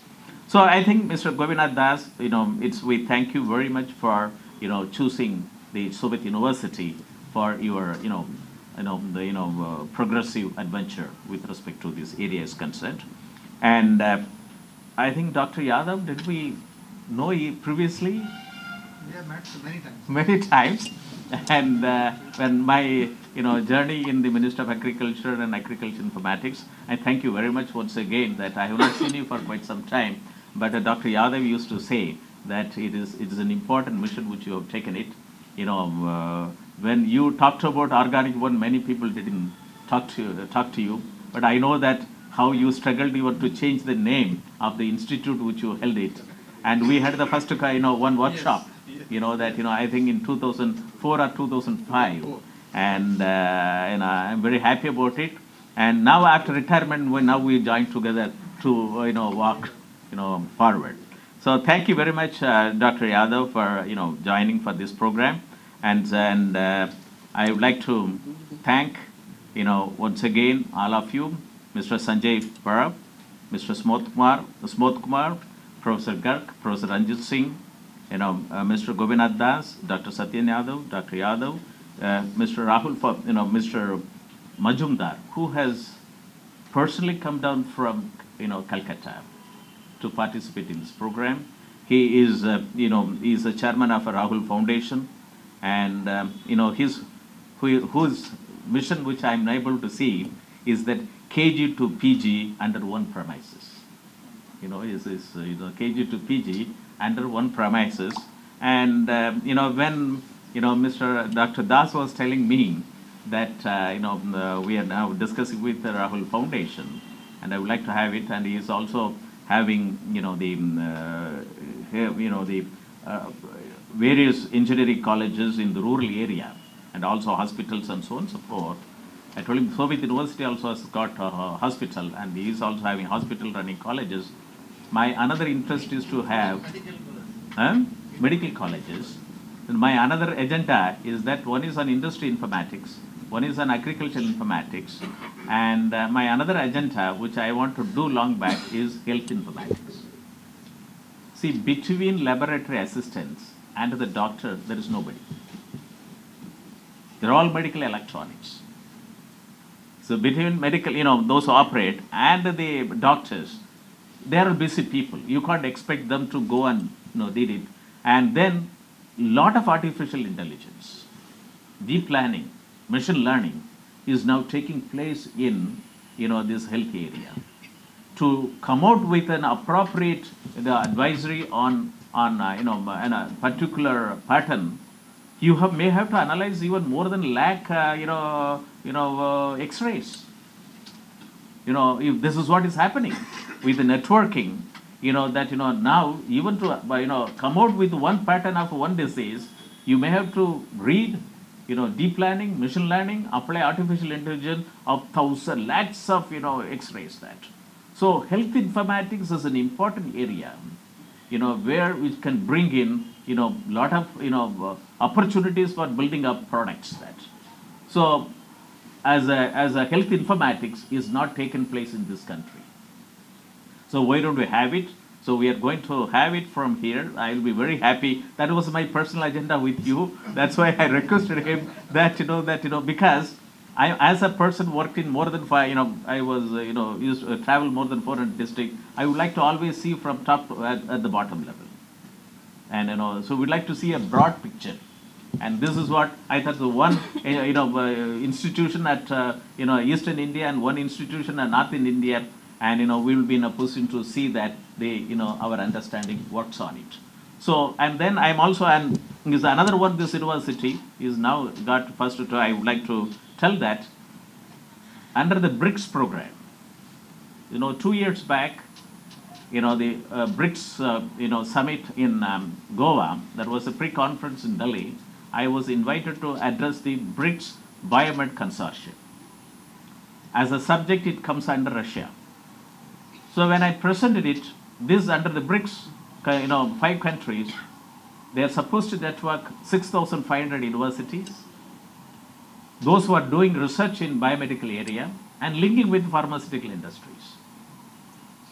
So I think, Mr. Gobinath Das, we thank you very much for, choosing the Soviet University for your, progressive adventure with respect to this area is concerned. And I think Dr. Yadav, did we know you previously? Yeah, met many times. Many times. And when my journey in the Ministry of Agriculture and Agriculture Informatics, I thank you very much once again that I have not seen you for quite some time. But Dr. Yadav used to say that it is an important mission which you have taken it. When you talked about Organic One, many people didn't talk to you. But I know that how you struggled even to change the name of the institute which you held it. And we had the first one workshop. I think in 2004 or 2005, and I'm very happy about it. And now after retirement, we joined together to walk forward. So thank you very much, Dr. Yadav, for joining for this program, and I would like to thank once again all of you, Mr. Sanjay Parab, Mr. Smoth Kumar, Professor Garg, Professor Ranjit Singh, Mr. Gobinath Das, Dr. Satyen Yadav, Dr. Yadav, Mr. Rahul, Mr. Majumdar, who has personally come down from Calcutta to participate in this program. He is is the chairman of a Rahul Foundation, and whose mission, which I am able to see, is that KG to PG under one premises. KG to PG under one premises. And when Mr. Dr. Das was telling me that we are now discussing with the Rahul Foundation, and I would like to have it, and he is also having the various engineering colleges in the rural area, and also hospitals and so on and so forth. I told him Soviet University also has got a hospital, and he is also having hospital running colleges. My another interest is to have medical colleges. And my another agenda is that one is on industry informatics, one is on agricultural informatics, and my another agenda, which I want to do long back, is health informatics. See, between laboratory assistants and the doctor, there is nobody. They're all medical electronics. So between medical, those who operate and the doctors, they are busy people. You can't expect them to go and did it. And then lot of artificial intelligence, deep learning, machine learning is now taking place in this health area. To come out with an appropriate advisory on a particular pattern, you may have to analyze even more than lakh X-rays. If this is what is happening with the networking, now even to come out with one pattern of one disease, you may have to read deep learning, machine learning, apply artificial intelligence of lakhs of X-rays. That so health informatics is an important area where we can bring in lot of opportunities for building up products. That so as a health informatics is not taken place in this country. So why don't we have it? So we are going to have it from here. I will be very happy. That was my personal agenda with you. That's why I requested him that because I, as a person, worked in more than 5. I was used to travel more than 400 districts. I would like to always see from top at the bottom level, and so we'd like to see a broad picture. And this is what I thought: the one institution at Eastern India and one institution at Northern India. And we will be in a position to see that our understanding works on it. So, and then I'm also, and is another one, this university is now got first. I would like to tell that under the BRICS program, 2 years back, the BRICS summit in Goa. That was a pre-conference in Delhi. I was invited to address the BRICS Biomed Consortium. As a subject, it comes under Russia. So when I presented it, this under the BRICS, 5 countries, they are supposed to network 6,500 universities, those who are doing research in biomedical area and linking with pharmaceutical industries.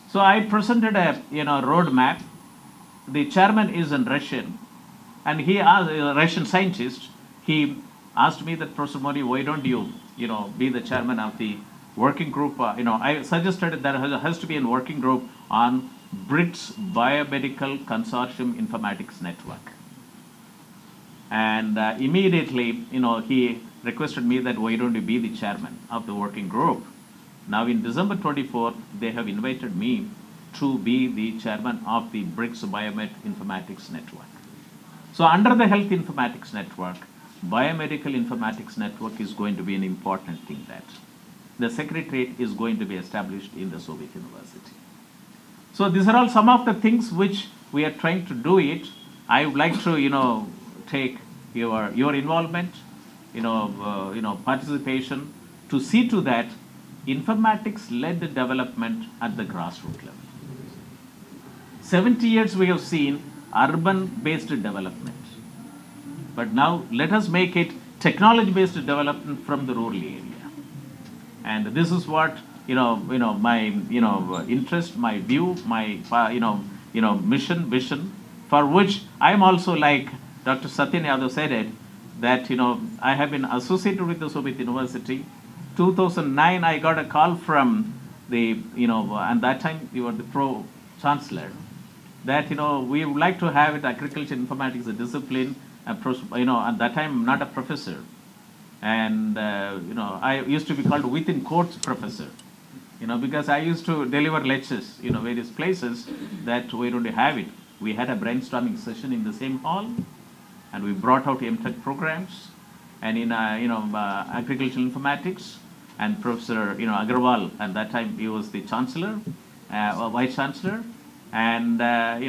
So I presented a roadmap. The chairman is in Russian, and he asked a Russian scientist. He asked me that, Professor Modi, why don't you be the chairman of the working group? I suggested that there has to be a working group on BRICS Biomedical Consortium Informatics Network. And immediately, he requested me that why don't you be the chairman of the working group. Now in December 24th, they have invited me to be the chairman of the BRICS Biomed Informatics Network. So under the Health Informatics Network, Biomedical Informatics Network is going to be an important thing that the secretariat is going to be established in the Soviet University. So these are all some of the things which we are trying to do it. I would like to, take your involvement, participation to see to that informatics-led development at the grassroots level. 70 years we have seen urban-based development, but now let us make it technology-based development from the rural area. And this is what my interest, my view, my mission, vision, for which I am also, like Dr. Satyan Yadav said it, that I have been associated with the Soviet University. 2009, I got a call from the and that time you were the pro chancellor, that we would like to have it agriculture informatics a discipline. At that time not a professor, and I used to be called within quotes professor, because I used to deliver lectures various places that we don't have it. We had a brainstorming session in the same hall, and we brought out MTech programs, and in agricultural informatics, and Professor Agarwal, at that time he was the chancellor, vice chancellor, and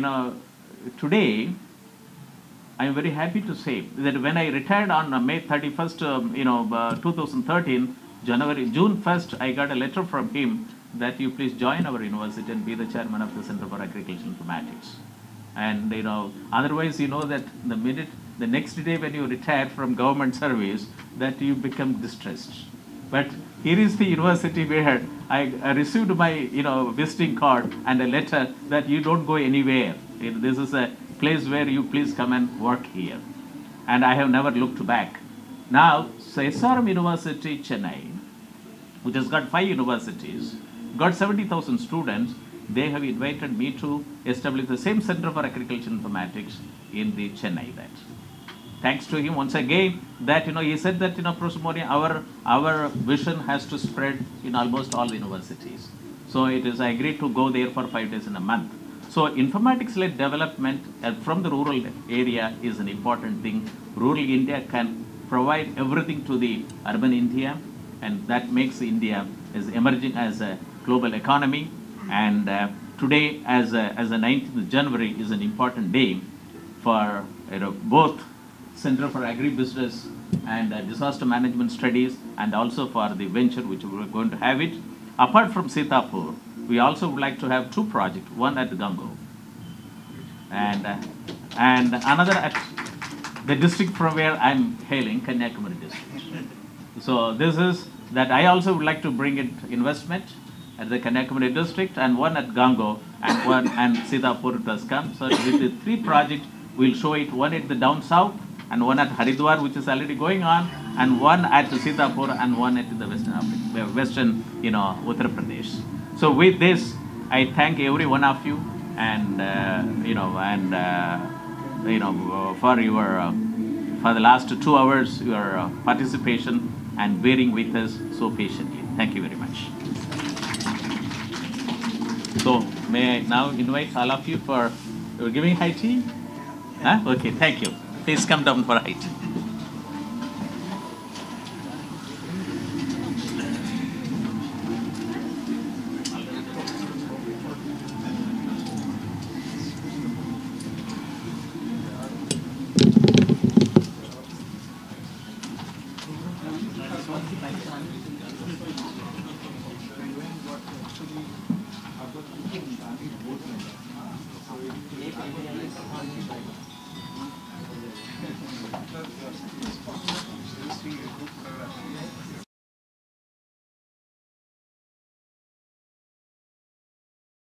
today I am very happy to say that when I retired on May 31st, 2013, June 1st, I got a letter from him that you please join our university and be the chairman of the Center for Agricultural Informatics. And otherwise, that the next day when you retire from government service, that you become distressed. But here is the university where I received my visiting card and a letter that you don't go anywhere. This is a place where you please come and work here. And I have never looked back. Now, SRM University, Chennai, which has got 5 universities, got 70,000 students, they have invited me to establish the same Center for Agricultural Informatics in the Chennai. That, thanks to him once again, that he said that Professor Modi, our vision has to spread in almost all universities. So I agreed to go there for 5 days in a month. So informatics-led development from the rural area is an important thing. Rural India can provide everything to the urban India, and that makes India is emerging as a global economy. And today, as the 19th January, is an important day for both Center for Agribusiness and Disaster Management Studies, and also for the venture which we are going to have it. Apart from Sitapur, we also would like to have 2 projects, one at Gango and another at the district from where I am hailing, Kanyakumari district. So this is that I also would like to bring it investment at the Kanyakumari district, and one at Gango, and one and Sitapur does come. So with the 3 projects, we'll show it, one at the down south, and one at Haridwar, which is already going on, and one at Sitapur, and one at the western Uttar Pradesh. So with this, I thank every one of you, and for the last 2 hours, your participation and bearing with us so patiently. Thank you very much. So may I now invite all of you for giving high tea? Huh? Okay, thank you. Please come down for high tea.